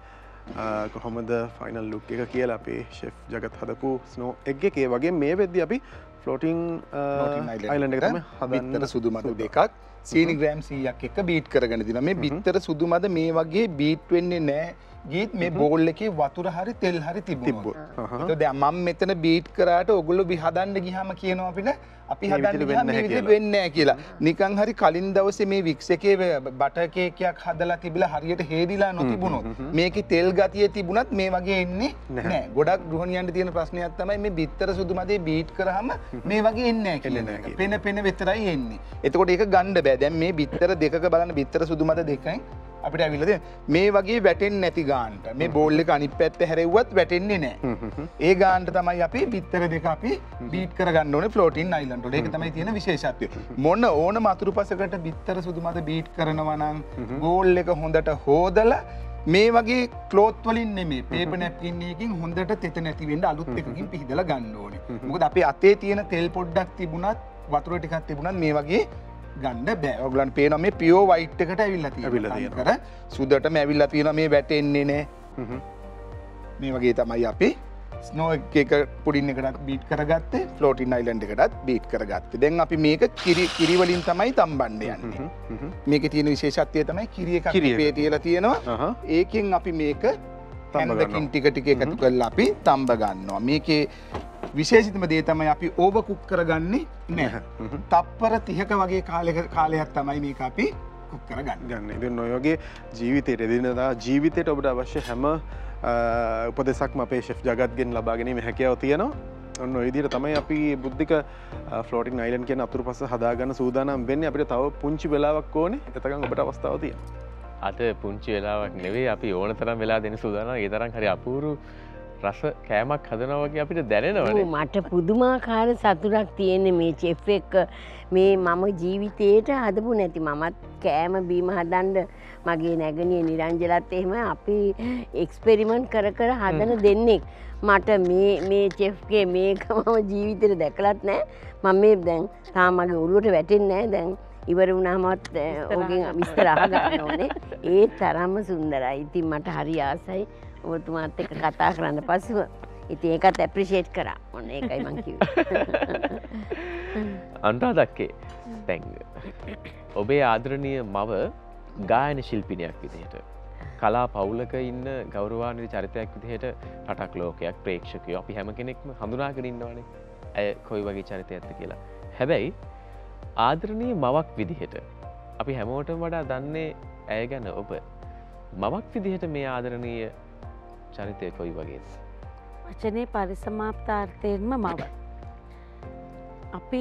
කොහොමද ෆයිනල් ලුක් එක කියලා අපේ ෂෙෆ් ජගත් හදපු ස්නෝ එග් එකේ වගේ මේ වෙද්දි අපි ෆ්ලෝටිං අයිලන්ඩ් එක තමයි හදන්න. බිත්තර සුදු මද දෙකක් සීනි ග්‍රෑම් සීයක් එක බීට් කරගෙන දිනවා. මේ බිත්තර සුදු මද මේ වගේ බීට් වෙන්නේ නැහැ. ගීත් මේ බෝල් එකේ වතුර හරි තෙල් හරි තිබුණොත්. ඒක දැන් මම මෙතන බීට් කරාට ඔයගොල්ලෝ බි හදන්න ගියාම කියනවා අපිට අපි හදන්න ගියාම මේ විදිහට වෙන්නේ නැහැ කියලා. නිකන් හරි කලින් දවසේ මේ වික්ස් එකේ බටර් කේක් එකක් හදලා තිබිලා හරියට හේදිලා නොතිබුණොත් මේකේ තෙල් ගතිය තිබුණත් මේ වගේ එන්නේ නැහැ. ගොඩක් ගෘහණියන්ට තියෙන ප්‍රශ්නයක් තමයි මේ බිත්තර සුදු මදේ බීට් කරාම මේ වගේ එන්නේ නැහැ කියලා. පෙන පෙන විතරයි එන්නේ. එතකොට ඒක ගන්න බෑ. දැන් මේ බිත්තර දෙකක බලන්න බිත්තර සුදු මද දෙකෙන් අපිට ඇවිල්ලා තියෙන මේ වගේ වැටෙන්නේ නැති ගානට මේ බෝල් එක අනිත් පැත්ත හැරෙව්වත් වැටෙන්නේ නැහැ. ඒ ගානට තමයි අපි බිත්තර දෙක අපි බීට් කරගන්න ඕනේ ෆ්ලෝටින් අයිලන්ඩ් වල. ඒක තමයි තියෙන විශේෂත්වය. මොන ඕනම අතුරුපසකට බිත්තර සුදු මද බීට් කරනවා නම් බෝල් එක හොඳට හොදලා මේ වගේ ක්ලෝත් වලින් නෙමෙයි පේපර් නැප්කින් එකකින් හොඳට තෙත නැති වෙන්න අලුත් එකකින් පිහදලා ගන්න ඕනේ. මොකද අපේ අතේ තියෙන තෙල් පොඩ්ඩක් තිබුණත් වතුර ටිකක් තිබුණත් මේ වගේ ගන්න බෑ. ඔයගලන්ට පේනවා මේ පියෝ වයිට් එකට ඇවිල්ලා තියෙනවා. කර සුදටම ඇවිල්ලා තියෙනවා මේ වැටෙන්නේ නැහැ. මේ වගේ තමයි අපි ස්නෝ එක පුඩින් එකටත් බීට් කරගත්තේ ෆ්ලෝටින් අයිලන්ඩ් එකටත් බීට් කරගත්තේ. දැන් අපි මේක කිරි කිරි වලින් තමයි තම්බන්න යන්නේ. මේකේ තියෙන විශේෂත්වය තමයි කිරි එකක් අපේ තියලා තියෙනවා. ඒකෙන් අපි මේක හැන්දකින් ටික ටික එකතු කරලා අපි තම්බ ගන්නවා. මේකේ විශේෂිතම දේ තමයි අපි ඕවර් කුක් කරගන්නේ නැහැ. තප්පර තිහක වගේ කාලයක කාලයක් තමයි මේක අපි කුක් කරගන්නේ. ගන්න. ඉතින් ඔය වගේ ජීවිතේට එදිනදා ජීවිතේට ඔබට අවශ්‍ය හැම උපදෙසක්ම අපේ ෂෙෆ් ජගත්ගෙන් ලබා ගැනීම හැකියාව තියෙනවා. ඔන්න ඔය විදිහට තමයි අපි බුද්ධික ෆ්ලෝටින් අයිලන්ඩ් කියන අතුරුපස හදාගන්න සූදානම් වෙන්නේ. අපිට තව පුංචි වෙලාවක් ඕනේ. එතකන් ඔබට අවස්ථාව තියෙනවා. අද පුංචි වෙලාවක් නෙවෙයි අපි ඕන තරම් වෙලා දෙන්න සූදානම්. ඒ තරම් හරි අපූරු රස කෑමක් හදනවා වගේ අපිට දැනෙනවනේ. මට පුදුමාකාර සතුටක් තියෙන්නේ මේ චෙෆ් එක මේ මම ජීවිතේට හදපු නැති මමත් කෑම බීම හදන්න මගේ නැගණිය නිරංජලත් එහෙම අපි එක්ස්පෙරිමන්ට් කර කර හදන දෙන්නෙක්. මට මේ මේ චෙෆ්ගේ මේක මම ජීවිතේට දැකලත් නැහැ. මම මේ දැන් තාම මගේ ඔළුවට වැටෙන්නේ නැහැ. දැන් ඉවර වුණාමත් ඔහුගෙන් විස්තර අහගන්න ඕනේ. ඒ තරම්ම සුන්දරයි. ඉතින් මට හරි ආසයි ඔබතුමාත් එක්ක කතා කරන්න පසුව. ඉතින් ඒකත් ඇප්‍රීෂিয়েට් කරා. ඔන්න ඒකයි මං කිව්වේ. අනුරාධක්කේ දැන් ඔබේ ආදරණීය මව ගායන ශිල්පිනියක් විදිහට කලා පවුලක ඉන්න ගෞරවාන්විත චරිතයක් විදිහට රටක් ලෝකයක් ප්‍රේක්ෂකයෝ අපි හැම කෙනෙක්ම හඳුනාගෙන ඉන්නවනේ. ඇය කොයි වගේ චරිතයක්ද කියලා. හැබැයි ආදරණීය මවක් විදිහට අපි හැමෝටම වඩා දන්නේ ඇය ගැන ඔබ. මවක් විදිහට මේ ආදරණීය චරිතය කොයි වගේද? වචනේ පරිසමාප්තාර්ථයෙන්ම මව. අපි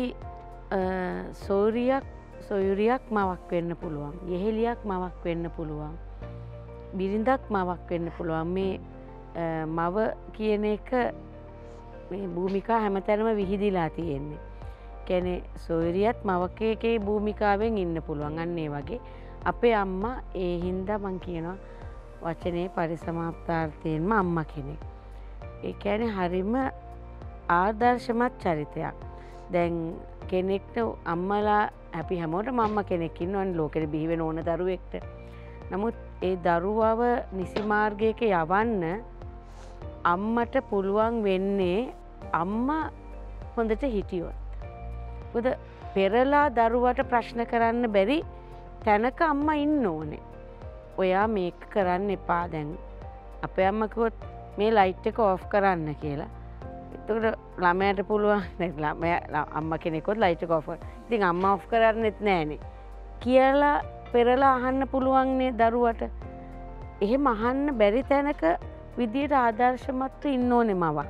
සෝරියක් සොයුරියක් මවක් වෙන්න පුළුවන්. යෙහෙලියක් මවක් වෙන්න පුළුවන්. බිරිඳක් මවක් වෙන්න පුළුවන්. මේ මව කියන එක මේ භූමිකා හැමතැනම විහිදිලා තියෙන්නේ. කියන්නේ සොයුරියත් මවකේකේ භූමිකාවෙන් ඉන්න පුළුවන්. අන්න ඒ වගේ අපේ අම්මා ඒ හින්දා මං කියනවා වචනේ පරිසමාප්තාර්ථයෙන්ම අම්මා කෙනෙක්. ඒ කියන්නේ හරිම ආදර්ශමත් චරිතයක්. දැන් කෙනෙක්ට අම්මලා අපි හැමෝටම අම්මා කෙනෙක් ඉන්නවනේ ලෝකෙට බිහි වෙන ඕන දරුවෙක්ට. නමුත් ඒ දරුවව නිසි මාර්ගයක යවන්න අම්මට පුළුවන් වෙන්නේ අම්මා හොඳට හිටියොත්. මොකද පෙරලා දරුවට ප්‍රශ්න කරන්න බැරි තැනක අම්මා ඉන්න ඕනේ. ඔයා මේක කරන්න එපා දැන්. අපේ අම්මා කිව්වොත් මේ ලයිට් එක ඔෆ් කරන්න කියලා. එතකොට ළමයාට පුළුවන් ළමයා අම්මා කෙනෙක්වත් ලයිට් එක ඔෆ් කරන්න. ඉතින් අම්මා ඔෆ් කරන්නෙත් නෑනේ. කියලා පෙරලා අහන්න පුළුවන් නේ දරුවට. එහෙම අහන්න බැරි තැනක විදියට ආදර්ශමත්ව ඉන්න ඕනේ මවක්.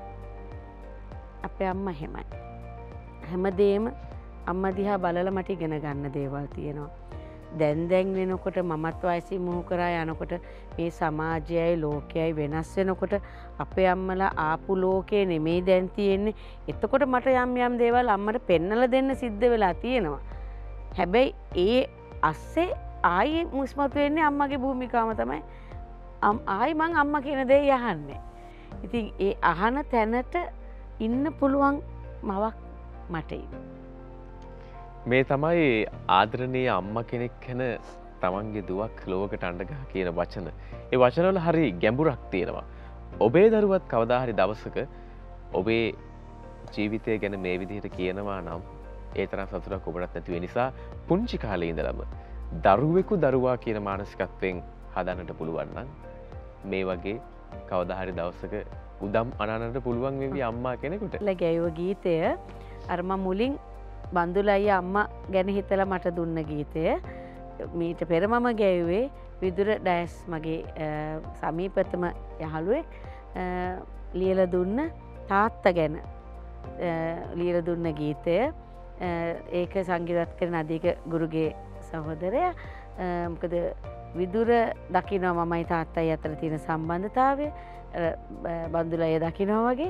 අපේ අම්මා එහෙමයි. හැමදේම අම්මා දිහා බලලා මට ඉගෙන ගන්න දේවල් තියෙනවා. දැන් දැන් වෙනකොට මමත් වයසින් මුහු කරා යනකොට මේ සමාජයයි ලෝකයයි වෙනස් වෙනකොට අපේ අම්මලා ආපු ලෝකේ නෙමෙයි දැන් තියෙන්නේ. එතකොට මට යම් යම් දේවල් අම්මට පෙන්නලා දෙන්න සිද්ධ වෙලා තියෙනවා. හැබැයි ඒ අස්සේ ආයේ මුස්මතු වෙන්නේ අම්මගේ භූමිකාව තමයි. ආයි මං අම්මා කියන දේ යහන්නේ. ඉතින් ඒ අහන තැනට ඉන්න පුළුවන් මවක් මට ඉන්න. මේ තමයි ආදරණීය අම්මා කෙනෙක් ගැන තමන්ගේ දුවක් ලෝකට අඬගහ කියන වචන. ඒ වචනවල හරි ගැඹුරක් තියෙනවා. ඔබේ දරුවත් කවදා හරි දවසක ඔබේ ජීවිතය ගැන මේ විදිහට කියනවා නම් ඒ තරම් සතුටක් ඔබට නැති වෙන නිසා පුංචි කාලේ ඉඳලම දරුවෙකු දරුවා කියන මානසිකත්වයෙන් හදන්නට පුළුවන් නම් මේ වගේ කවදා හරි දවසක උදම් අනන්නට පුළුවන් වෙවි අම්මා කෙනෙකුට. ගැයුව ගීතය අර මම මුලින් බන්දුල අයියා අම්මා ගැන හිතලා මට දුන්න ගීතය. මීට පෙර මම ගැයුවේ විදුර ඩයස් මගේ සමීපතම යහළුවෙක් ලියලා දුන්න තාත්තා ගැන ලියලා දුන්න ගීතය. ඒක සංගීතවත් කරන අධික ගුරුගේ සහෝදරයා. මොකද විදුර දකිනවා මමයි තාත්තයි අතර තියෙන සම්බන්ධතාවය බන්දුල අය දකිනවා වගේ.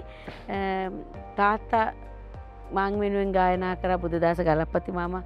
තාත්තා මං වෙනුවෙන් ගායනා කරා බුදුදාස ගලපති මාමා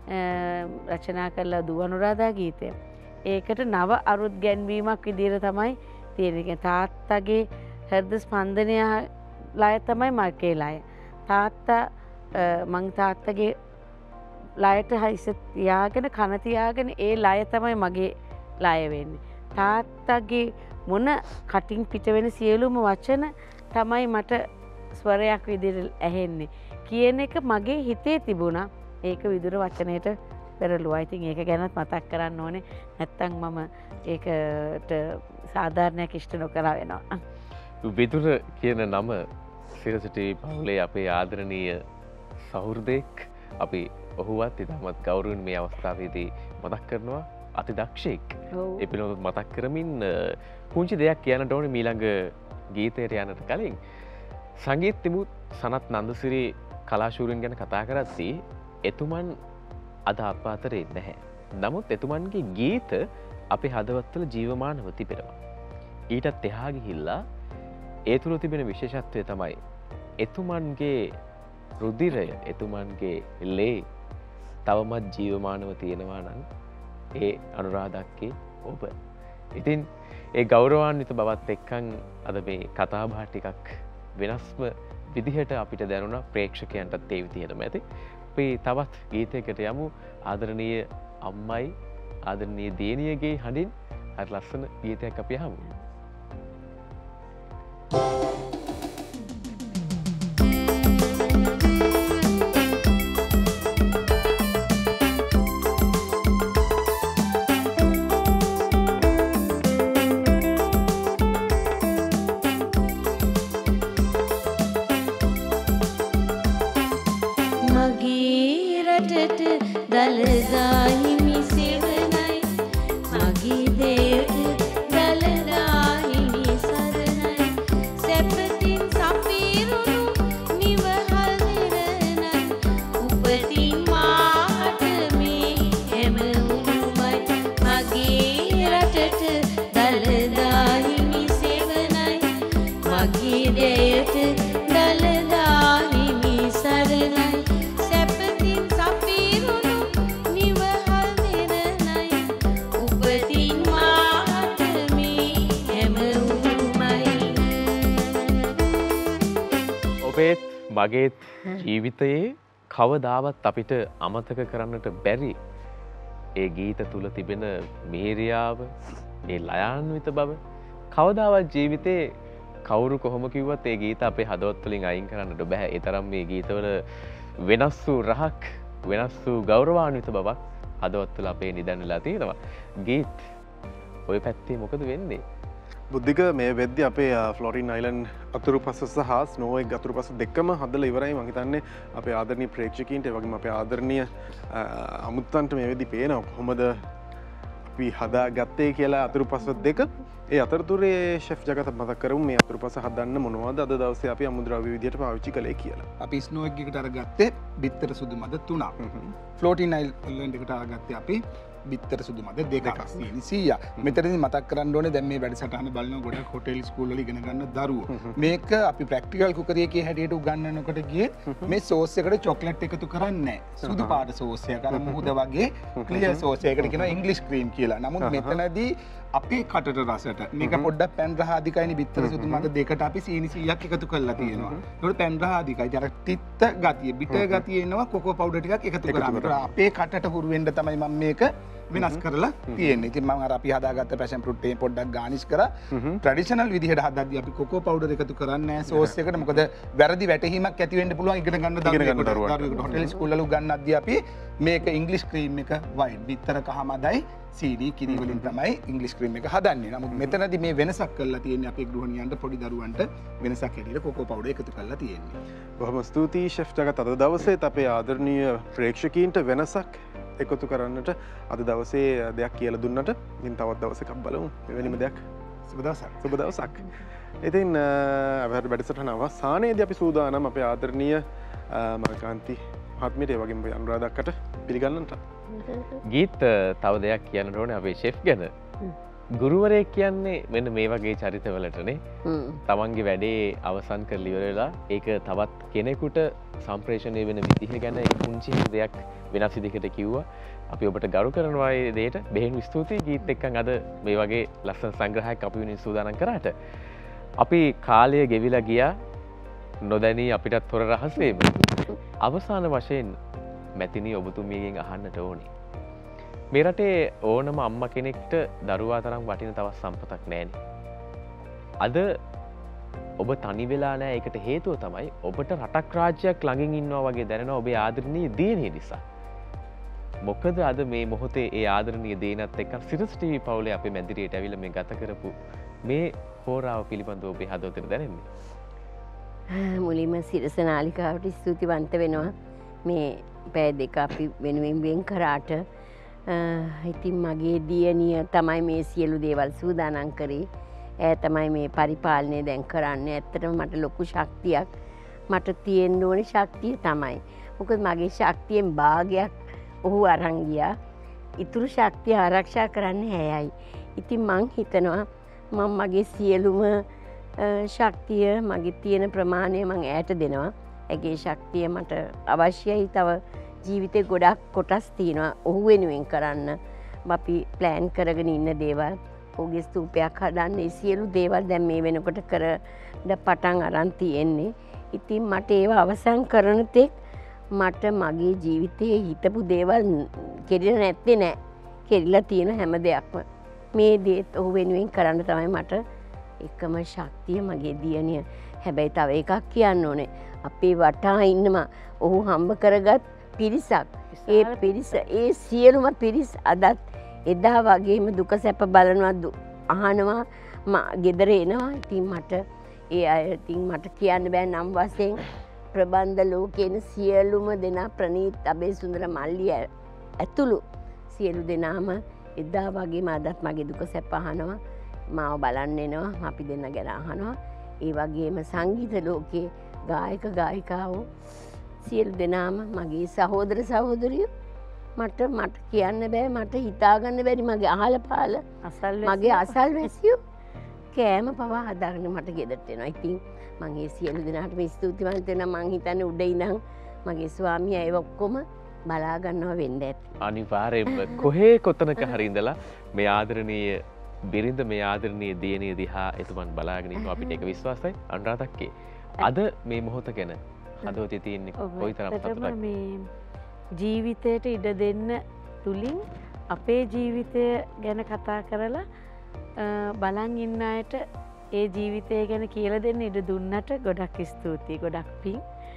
රචනා කරලා දුව අනුරාධා ගීතය. ඒකට නව අරුත් ගැන්වීමක් විදිහට තමයි තියෙන්නේ. තාත්තගේ හෘද ස්පන්දනය ලය තමයි මගේ ලය. තාත්තා මං තාත්තගේ ලයට හිස තියාගෙන කන තියාගෙන ඒ ලය තමයි මගේ ලය වෙන්නේ. තාත්තගේ මොන කටින් පිට වෙන සියලුම වචන තමයි මට ස්වරයක් විදිහට ඇහෙන්නේ කියන එක මගේ හිතේ තිබුණා. ඒක විදුර වචනයට පෙරළුවා. ඉතින් ඒක ගැනත් මතක් කරන්න ඕනේ. නැත්තම් මම ඒකට සාධාරණයක් ඉෂ්ට නොකර වෙනවා. විදුර කියන නම සිරස ටීවී පවුලේ අපේ ආදරණීය සහෘදෙක්. අපි ඔහුවත් ඉතාමත් ගෞරවයෙන් මේ අවස්ථාවේදී මතක් කරනවා. අති දක්ෂයෙක්. ඒ පිළිබඳව මතක් කරමින් පුංචි දෙයක් කියන්නට ඕනේ මීළඟ ගීතයට යන්නට කලින්. සංගීත තිබුත් සනත් නන්දසිරි කලාශූරයන් ගැන කතා කරද්දී එතුමන් අද අප අතරේ නැහැ. නමුත් එතුමන්ගේ ගීත අපේ හදවත්වල ජීවමානව තිබෙනවා. ඊටත් එහා ගිහිල්ලා ඒ තුල තිබෙන විශේෂත්වය තමයි එතුමන්ගේ රුධිරය, එතුමන්ගේ ලේ තවමත් ජීවමානව තියෙනවා නම් ඒ අනුරාධක්කේ ඔබ. ඉතින් ඒ ගෞරවාන්විත බවත් එක්කන් අද මේ කතාබහ ටිකක් වෙනස්ම විදිහට අපිට දැනුණා. ප්‍රේක්ෂකයන්ටත් ඒ විදිහටම ඇති. අපි තවත් ගීතයකට යමු. ආදරණීය අම්මයි ආදරණීය දේනියගේ හඬින් හරි ලස්සන ගීතයක් අපි අහමු. මගේත් ජීවිතයේ කවදාවත් අපිට අමතක කරන්නට බැරි ඒ ගීත තුල තිබෙන මේරියාව, ඒ ලයාන්විත බව කවදාවත් ජීවිතේ කවුරු කොහොම කිව්වත් ඒ ගීත අපේ හදවත් වලින් අයින් කරන්නට බෑ. ඒ තරම් මේ ගීතවල වෙනස් වූ රහක්, වෙනස් වූ ගෞරවාන්විත බවක් හදවත් වල අපේ නිදන්වලා තියෙනවා. ගීත් ඔය පැත්තේ මොකද වෙන්නේ? බුද්ධික මේ වෙද්දි අපේ ෆ්ලොරින් අයිලන්ඩ් අතුරු පස සහ ස්නෝවෙක් අතුරු පස දෙකම හදලා ඉවරයි. මම හිතන්නේ අපේ ආදරණීය ප්‍රේක්ෂකීන්ට ඒ වගේම අපේ ආදරණීය අමුත්තන්ට මේ වෙද්දි පේනවා කොහොමද අපි හදාගත්තේ කියලා අතුරු පස දෙක. ඒ අතරතුරේ ෂෙෆ් ජගත මතක් කරමු මේ අතුරු පස හදන්න මොනවද අද දවසේ අපි අමුද්‍රව්‍ය විදියට පාවිච්චි කළේ කියලා. අපි ස්නෝවෙක් එකට අරගත්තේ බිත්තර සුදු මද තුනක්. ෆ්ලොටින් අයිලන්ඩ් එකට අරගත්තේ අපි බිත්තර සුදු මද දෙකක් සීනි සීයක්. මෙතනදී මතක් කරන්න ඕනේ දැන් මේ වැඩසටහන බලන ගොඩක් හොටෙල් ස්කූල් වල ඉගෙන ගන්න දරුවෝ. මේක අපි ප්‍රැක්ටිකල් කුකර් එකේ හැටියට උගන්වනකොට ගියේ මේ සෝස් එකට චොක්ලට් එකතු කරන්නේ නැහැ. සුදු පාට සෝස් එක අර මුහුද වගේ ක්ලියර් සෝස් එකකට කියනවා ඉංග්‍රීසි ක්‍රීම් කියලා. නමුත් මෙතනදී අපේ කටට රසට මේක පොඩ්ඩක් පැන් රහ අධිකයිනේ බිත්තර සුදු මද දෙකට අපි සීනි සීයක් එකතු කරලා තියෙනවා. ඒකට පැන් රහ අධිකයි. අර තිත්ත ගතිය, බිටර් ගතිය එනවා කොකෝ පවුඩර් ටිකක් එකතු කරාම. අපේ කටට හුරු වෙන්න තමයි මම මේක වෙනස් කරලා තියෙන්නේ. ඉතින් මම අර අපි හදාගත්ත පැෂන් ෆෘට් එක පොඩ්ඩක් ගානිෂ් කරා. ට්‍රැඩිෂනල් විදිහට හදද්දී අපි කොකෝ පවුඩර් එකතු කරන්නේ නැහැ සෝස් එකට. මොකද වැරදි වැටහීමක් ඇති වෙන්න පුළුවන් ඉගෙන ගන්න දරුවෙකුට. හොටෙල් ස්කූල් වල උගන්වද්දී අපි මේක ඉංග්‍රීසි ක්‍රීම් එක වයින් බිත්තර කහ මදයි සීනි කිරි වලින් තමයි ඉංග්‍රීසි ක්‍රීම් එක හදන්නේ. නමුත් මෙතනදී මේ වෙනසක් කරලා තියෙන්නේ අපේ ගෘහණියන්ට පොඩි දරුවන්ට වෙනසක් හැටියට කොකෝ පවුඩර් එකතු කරලා තියෙන්නේ. බොහොම ස්තුතියි ෂෙෆ් ජගත්. අද දවසේත් අපේ ආදරණීය ප්‍රේක්ෂකීන්ට වෙනසක් එකතු කරන්නට අද දවසේ දෙයක් කියලා දුන්නට ඉතින් තවත් දවසක් බලමු මෙවැනිම දෙයක්. සුබ දවසක්. සුබ දවසක්. ඉතින් අපේ වැඩසටහන අවසානයේදී අපි සූදානම් අපේ ආදරණීය මල්කාන්ති මහත්මියට ඒ වගේම අනුරාධක්කට පිළිගන්නට. ගීත් තව දෙයක් කියන්න ඕනේ අපේ ෂෙෆ් ගැන. ගුරුවරයෙක් කියන්නේ මෙන්න මේ වගේ චරිතවලටනේ. තමන්ගේ වැඩේ අවසන් කරලා ඉවර වෙලා ඒක තවත් කෙනෙකුට සම්ප්‍රේෂණය වෙන විදිහ ගැන ඒ පුංචි දෙයක් වෙනස් විදිහකට කිව්වා. අපි ඔබට ගරු කරනවා මේ දෙයට. බෙහෙන් ස්තුතියි ගීත් එක්කන් අද මේ වගේ ලස්සන සංග්‍රහයක් අපි වෙනින් සූදානම් කරාට. අපි කාලය ගෙවිලා ගියා නොදැනී අපිටත් තොර රහසේම. අවසාන වශයෙන් මැතිනි ඔබතුමියගෙන් අහන්නට ඕනේ. මේ රටේ ඕනම අම්මා කෙනෙක්ට දරුවා තරම් වටින තවත් සම්පතක් නැහැනේ. අද ඔබ තනි වෙලා නැහැ. ඒකට හේතුව තමයි ඔබට රටක් රාජ්‍යයක් ළඟින් ඉන්නවා වගේ දැනෙනවා ඔබේ ආදරණීය දියණිය නිසා. මොකද අද මේ මොහොතේ ඒ ආදරණීය දියණියත් එක්ක සිරස් ටීවී පවුලේ අපේ මැදිරියට ඇවිල්ලා මේ ගත කරපු මේ හෝරාව පිළිබඳව ඔබේ හදවතට දැනෙන්නේ. මුලින්ම සිරස නාලිකාවට ස්තුතිවන්ත වෙනවා. මේ පැය දෙක අපි වෙනුවෙන් වෙන් කරාට ඉතින් මගේ දියණිය තමයි මේ සියලු දේවල් සූදානම් කරේ. ඇය තමයි මේ පරිපාලනය දැන් කරන්නේ. ඇත්තටම මට ලොකු ශක්තියක් මට තියෙන්න ඕනේ ශක්තිය තමයි. මොකද මගේ ශක්තියෙන් භාගයක් ඔහු අරන් ගියා. ඉතුරු ශක්තිය ආරක්ෂා කරන්නේ ඇයයි. ඉතින් මං හිතනවා මම මගේ සියලුම ශක්තිය මගේ තියෙන ප්‍රමාණය මං ඇයට දෙනවා. ඇගේ ශක්තිය මට අවශ්‍යයි. තව ජීවිතේ ගොඩක් කොටස් තියෙනවා ඔහු වෙනුවෙන් කරන්න. අපි ප්ලෑන් කරගෙන ඉන්න දේවල්, ඔහුගේ ස්තූපයක් හදන්න, ඒ සියලු දේවල් දැන් මේ වෙනකොට කරන්න පටන් අරන් තියෙන්නේ. ඉතින් මට ඒව අවසන් කරන තෙක් මට මගේ ජීවිතයේ හිතපු දේවල් කෙරිලා නැත්තේ නෑ. කෙරිලා තියෙන හැම දෙයක්ම මේ දේත් ඔහු වෙනුවෙන් කරන්න තමයි මට එකම ශක්තිය මගේ දියණිය. හැබැයි තව එකක් කියන්න ඕනේ. අපේ වටා ඉන්නවා ඔහු හම්බ කරගත් පිරිසක්. ඒ පිරිස ඒ සියලුම පිරිස් අදත් එදා වගේම දුක සැප බලනවා අහනවා ගෙදර එනවා. ඉතින් මට ඒ අය ඉතින් මට කියන්න බෑ නම් වශයෙන්. ප්‍රබන්ධ ලෝකේන සියලුම දෙනා ප්‍රනීත් අබේසුන්දර මල්ලිය ඇතුළු සියලු දෙනාම එදා වගේම අදත් මගේ දුක සැප අහනවා. මාව බලන්න එනවා. අපි දෙන්න ගැන අහනවා. ඒ වගේම සංගීත ලෝකයේ ගායක ගායිකාවෝ සියලු දෙනාම මගේ සහෝදර සහෝදරියෝ මට මට කියන්න බෑ. මට හිතාගන්න බැරි මගේ අහල පහල මගේ අසල්වැසියෝ කෑම පවා හදාගෙන මට ගෙදරට එනවා. ඉතින් මම ඒ සියලු දෙනාට මේ ස්තුතිවන්ත වෙනවා. මං හිතන්නේ උඩ ඉඳන් මගේ ස්වාමියා ඒ ඔක්කොම බලා ගන්නවා වෙන්න ඇති. අනිවාර්යයෙන්ම කොහේ කොතනක හරි ඉඳලා මේ ආදරණීය බිරිඳ මේ ආදරණීය දියණිය දිහා එතුමන් බලාගෙන ඉන්නවා. අපිට ඒක විශ්වාසයි. අනුරාධක්කේ අද මේ මොහොත ගැන හදවතේ තියෙන්නේ කොයිතරම් සතුටක්ද? මේ ජීවිතයට ඉඩ දෙන්න තුලින් අපේ ජීවිතය ගැන කතා කරලා බලන් ඉන්න අයට ඒ ජීවිතය ගැන කියලා දෙන්න ඉඩ දුන්නට ගොඩක් ස්තුතියි. ගොඩක් පිං.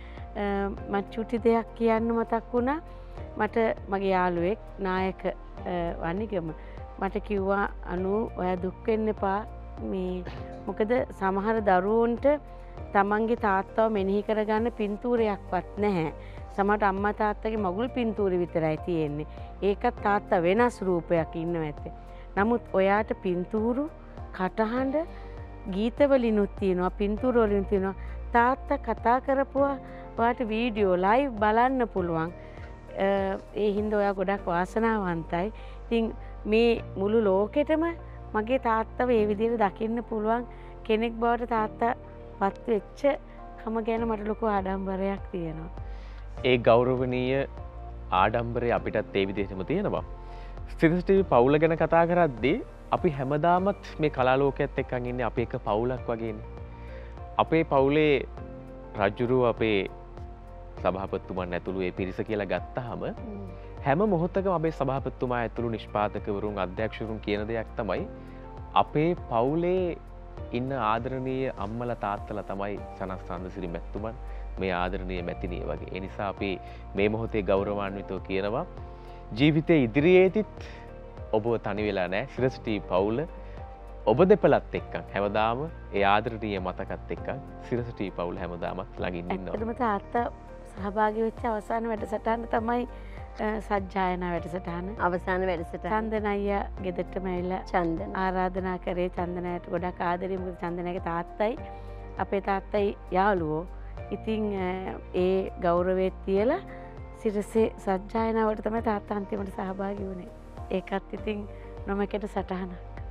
මට චුටි දෙයක් කියන්න මතක් වුණා. මට මගේ යාළුවෙක් නායක වනිගම මට කිව්වා අනු ඔයා දුක් වෙන්න එපා. මේ මොකද සමහර දරුවන්ට තමන්ගේ තාත්තව මෙනෙහි කරගන්න පින්තූරයක්වත් නැහැ. සමහරට අම්මා තාත්තගේ මගුල් පින්තූරෙ විතරයි තියෙන්නේ. ඒකත් තාත්තා වෙනස් රූපයක් ඉන්නවා ඇත්තේ. නමුත් ඔයාට පින්තූරු, කටහඬ, ගීතවලිනුත් තියෙනවා, පින්තූර වලින් තියෙනවා. තාත්තා කතා කරපුවා ඔයාට වීඩියෝ ලයිව් බලන්න පුළුවන්. ඒ හින්දා ඔයා ගොඩක් වාසනාවන්තයි. ඉතින් මේ මුළු ලෝකෙටම මගේ තාත්තව ඒ විදිහට දකින්න පුළුවන් කෙනෙක් බවට තාත්තා පත් වෙච්ච කම ගැන මට ලොකු ආඩම්බරයක් තියෙනවා. ඒ ගෞරවනීය ආඩම්බරය අපිටත් ඒ විදිහටම තියෙනවා. සිරිස ටීවී පවුල ගැන කතා කරද්දී අපි හැමදාමත් මේ කලා ලෝකයේත් එක්කන් ඉන්නේ අපි එක පවුලක් වගේනේ. අපේ පවුලේ රජුරු අපේ සභාපතිතුමන් ඇතුළු ඒ පිරිස කියලා ගත්තාම හැම මොහොතකම අපේ සභාපතිතුමා ඇතුළු නිෂ්පාදකවරුන් අධ්‍යක්ෂවරුන් කියන දෙයක් තමයි අපේ පවුලේ ඉන්න ආදරණීය අම්මලා තාත්තලා තමයි සනත් සඳසිරි මැතිතුමන් මේ ආදරණීය මැතිණිය වගේ. ඒ නිසා අපි මේ මොහොතේ ගෞරවාන්විතව කියනවා ජීවිතයේ ඉදිරියේදීත් ඔබව තනි වෙලා නැහැ. සිරිස ටීවී පවුල ඔබ දෙපළත් එක්ක හැමදාම ඒ ආදරණීය මතකත් එක්ක සිරිස ටීවී පවුල හැමදාමත් ළඟින් ඉන්නවා. ඇත්තටම තාත්තා සහභාගී වෙච්ච අවසාන වැඩසටහන තමයි සජ්ජායනා වැඩසටහන. අවසාන වැඩසටහන චන්දන අයියා ගෙදරටම ඇවිල්ලා චන්දන ආරාධනා කරේ. චන්දනයට ගොඩක් ආදරේ. මොකද චන්දනගේ තාත්තයි අපේ තාත්තයි යාළුවෝ. ඉතින් ඒ ගෞරවයේ තියලා සිරසේ සජ්ජායනාවට තමයි තාත්තා අන්තිමට සහභාගී වුණේ. ඒකත් ඉතින් නොමකට සටහනක්.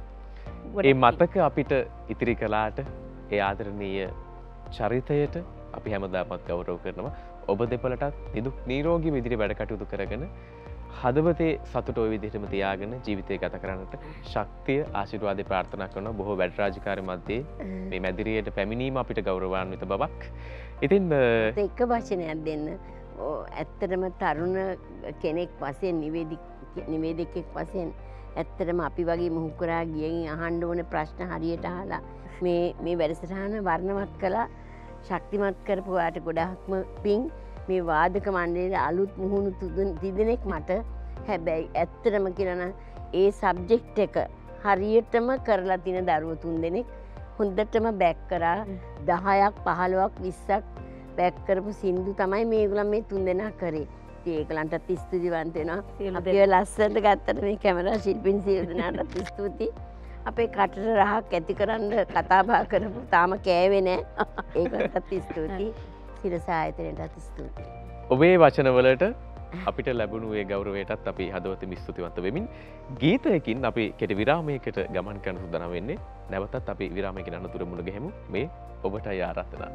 ඒ මතක අපිට ඉතිරි කළාට ඒ ආදරණීය චරිතයට අපි හැමදාමත් ගෞරව කරනවා. ඔබ දෙපළටත් නිදුක් නිරෝගී විදිහට වැඩ කටයුතු කරගෙන හදවතේ සතුට ওই විදිහටම තියාගෙන ජීවිතය ගත කරන්නට ශක්තිය ආශිර්වාදේ ප්‍රාර්ථනා කරනවා. බොහෝ වැඩ රාජකාරී මැද්දේ මේ මැදිරියට පැමිණීම අපිට ගෞරවාන්විත බවක්. ඉතින් එක වචනයක් දෙන්න. ඇත්තටම තරුණ කෙනෙක් වශයෙන් නිවේදකෙක් වශයෙන් ඇත්තටම අපි වගේ මුහුකුරා ගියන් අහන්න ඕන ප්‍රශ්න හරියට අහලා මේ මේ වැඩසටහන වර්ණවත් කළා. ශක්තිමත් කරපු වාට ගොඩාක්ම පිං. මේ වාදක මණ්ඩලයේ අලුත් මුහුණු තිදෙනෙක් මට හැබැයි ඇත්තටම කියනවා ඒ සබ්ජෙක්ට් එක හරියටම කරලා තියෙන දරුවෝ තුන් දෙනෙක් හොඳටම බෑක් කරා. දහයක් පහළොවක් විස්සක් බෑක් කරපු සින්දු තමයි මේගොල්ලන් මේ තුන් දෙනා කරේ. ඉතින් ඒගොල්ලන්ටත් ස්තුතිවන්ත වෙනවා. අපිව ලස්සනට ගත්තට මේ කැමරා ශිල්පීන් සියලු දෙනාටත් ස්තුතියි. අපේ කටට රහක් ඇති කරන්න කතා බහ කරපු තාම කෑවේ නෑ. ඒකටත් ස්තුතියි. සිරස ආයතනයටත් ස්තුතියි. ඔබේ වචනවලට අපිට ලැබුණු ඒ ගෞරවයටත් අපි හදවතින් ස්තුතිවන්ත වෙමින් ගීතයකින් අපි කෙටි විරාමයකට ගමන් කරන්න සූදානම් වෙන්නේ. නැවතත් අපි විරාමයකින් අනතුරු මුණ ගැහෙමු. මේ ඔබටයි ආරාධනා.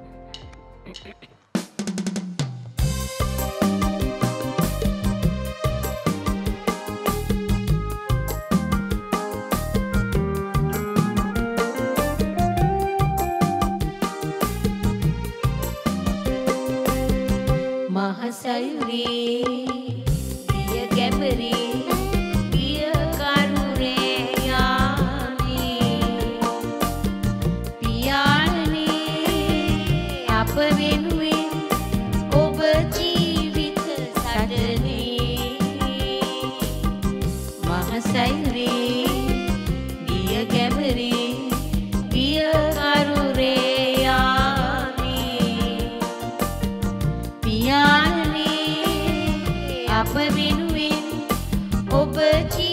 මහසයුරේ දිය ගැඹරේ පිය කරුරේ යාමේ පියාණනේ අප වෙනුවෙන් ඔබ ජීවිත සටනේ මහසයුරේ දිය ගැඹරේ පිය කරුරේ අප වෙනුවෙන් ඔබ ජී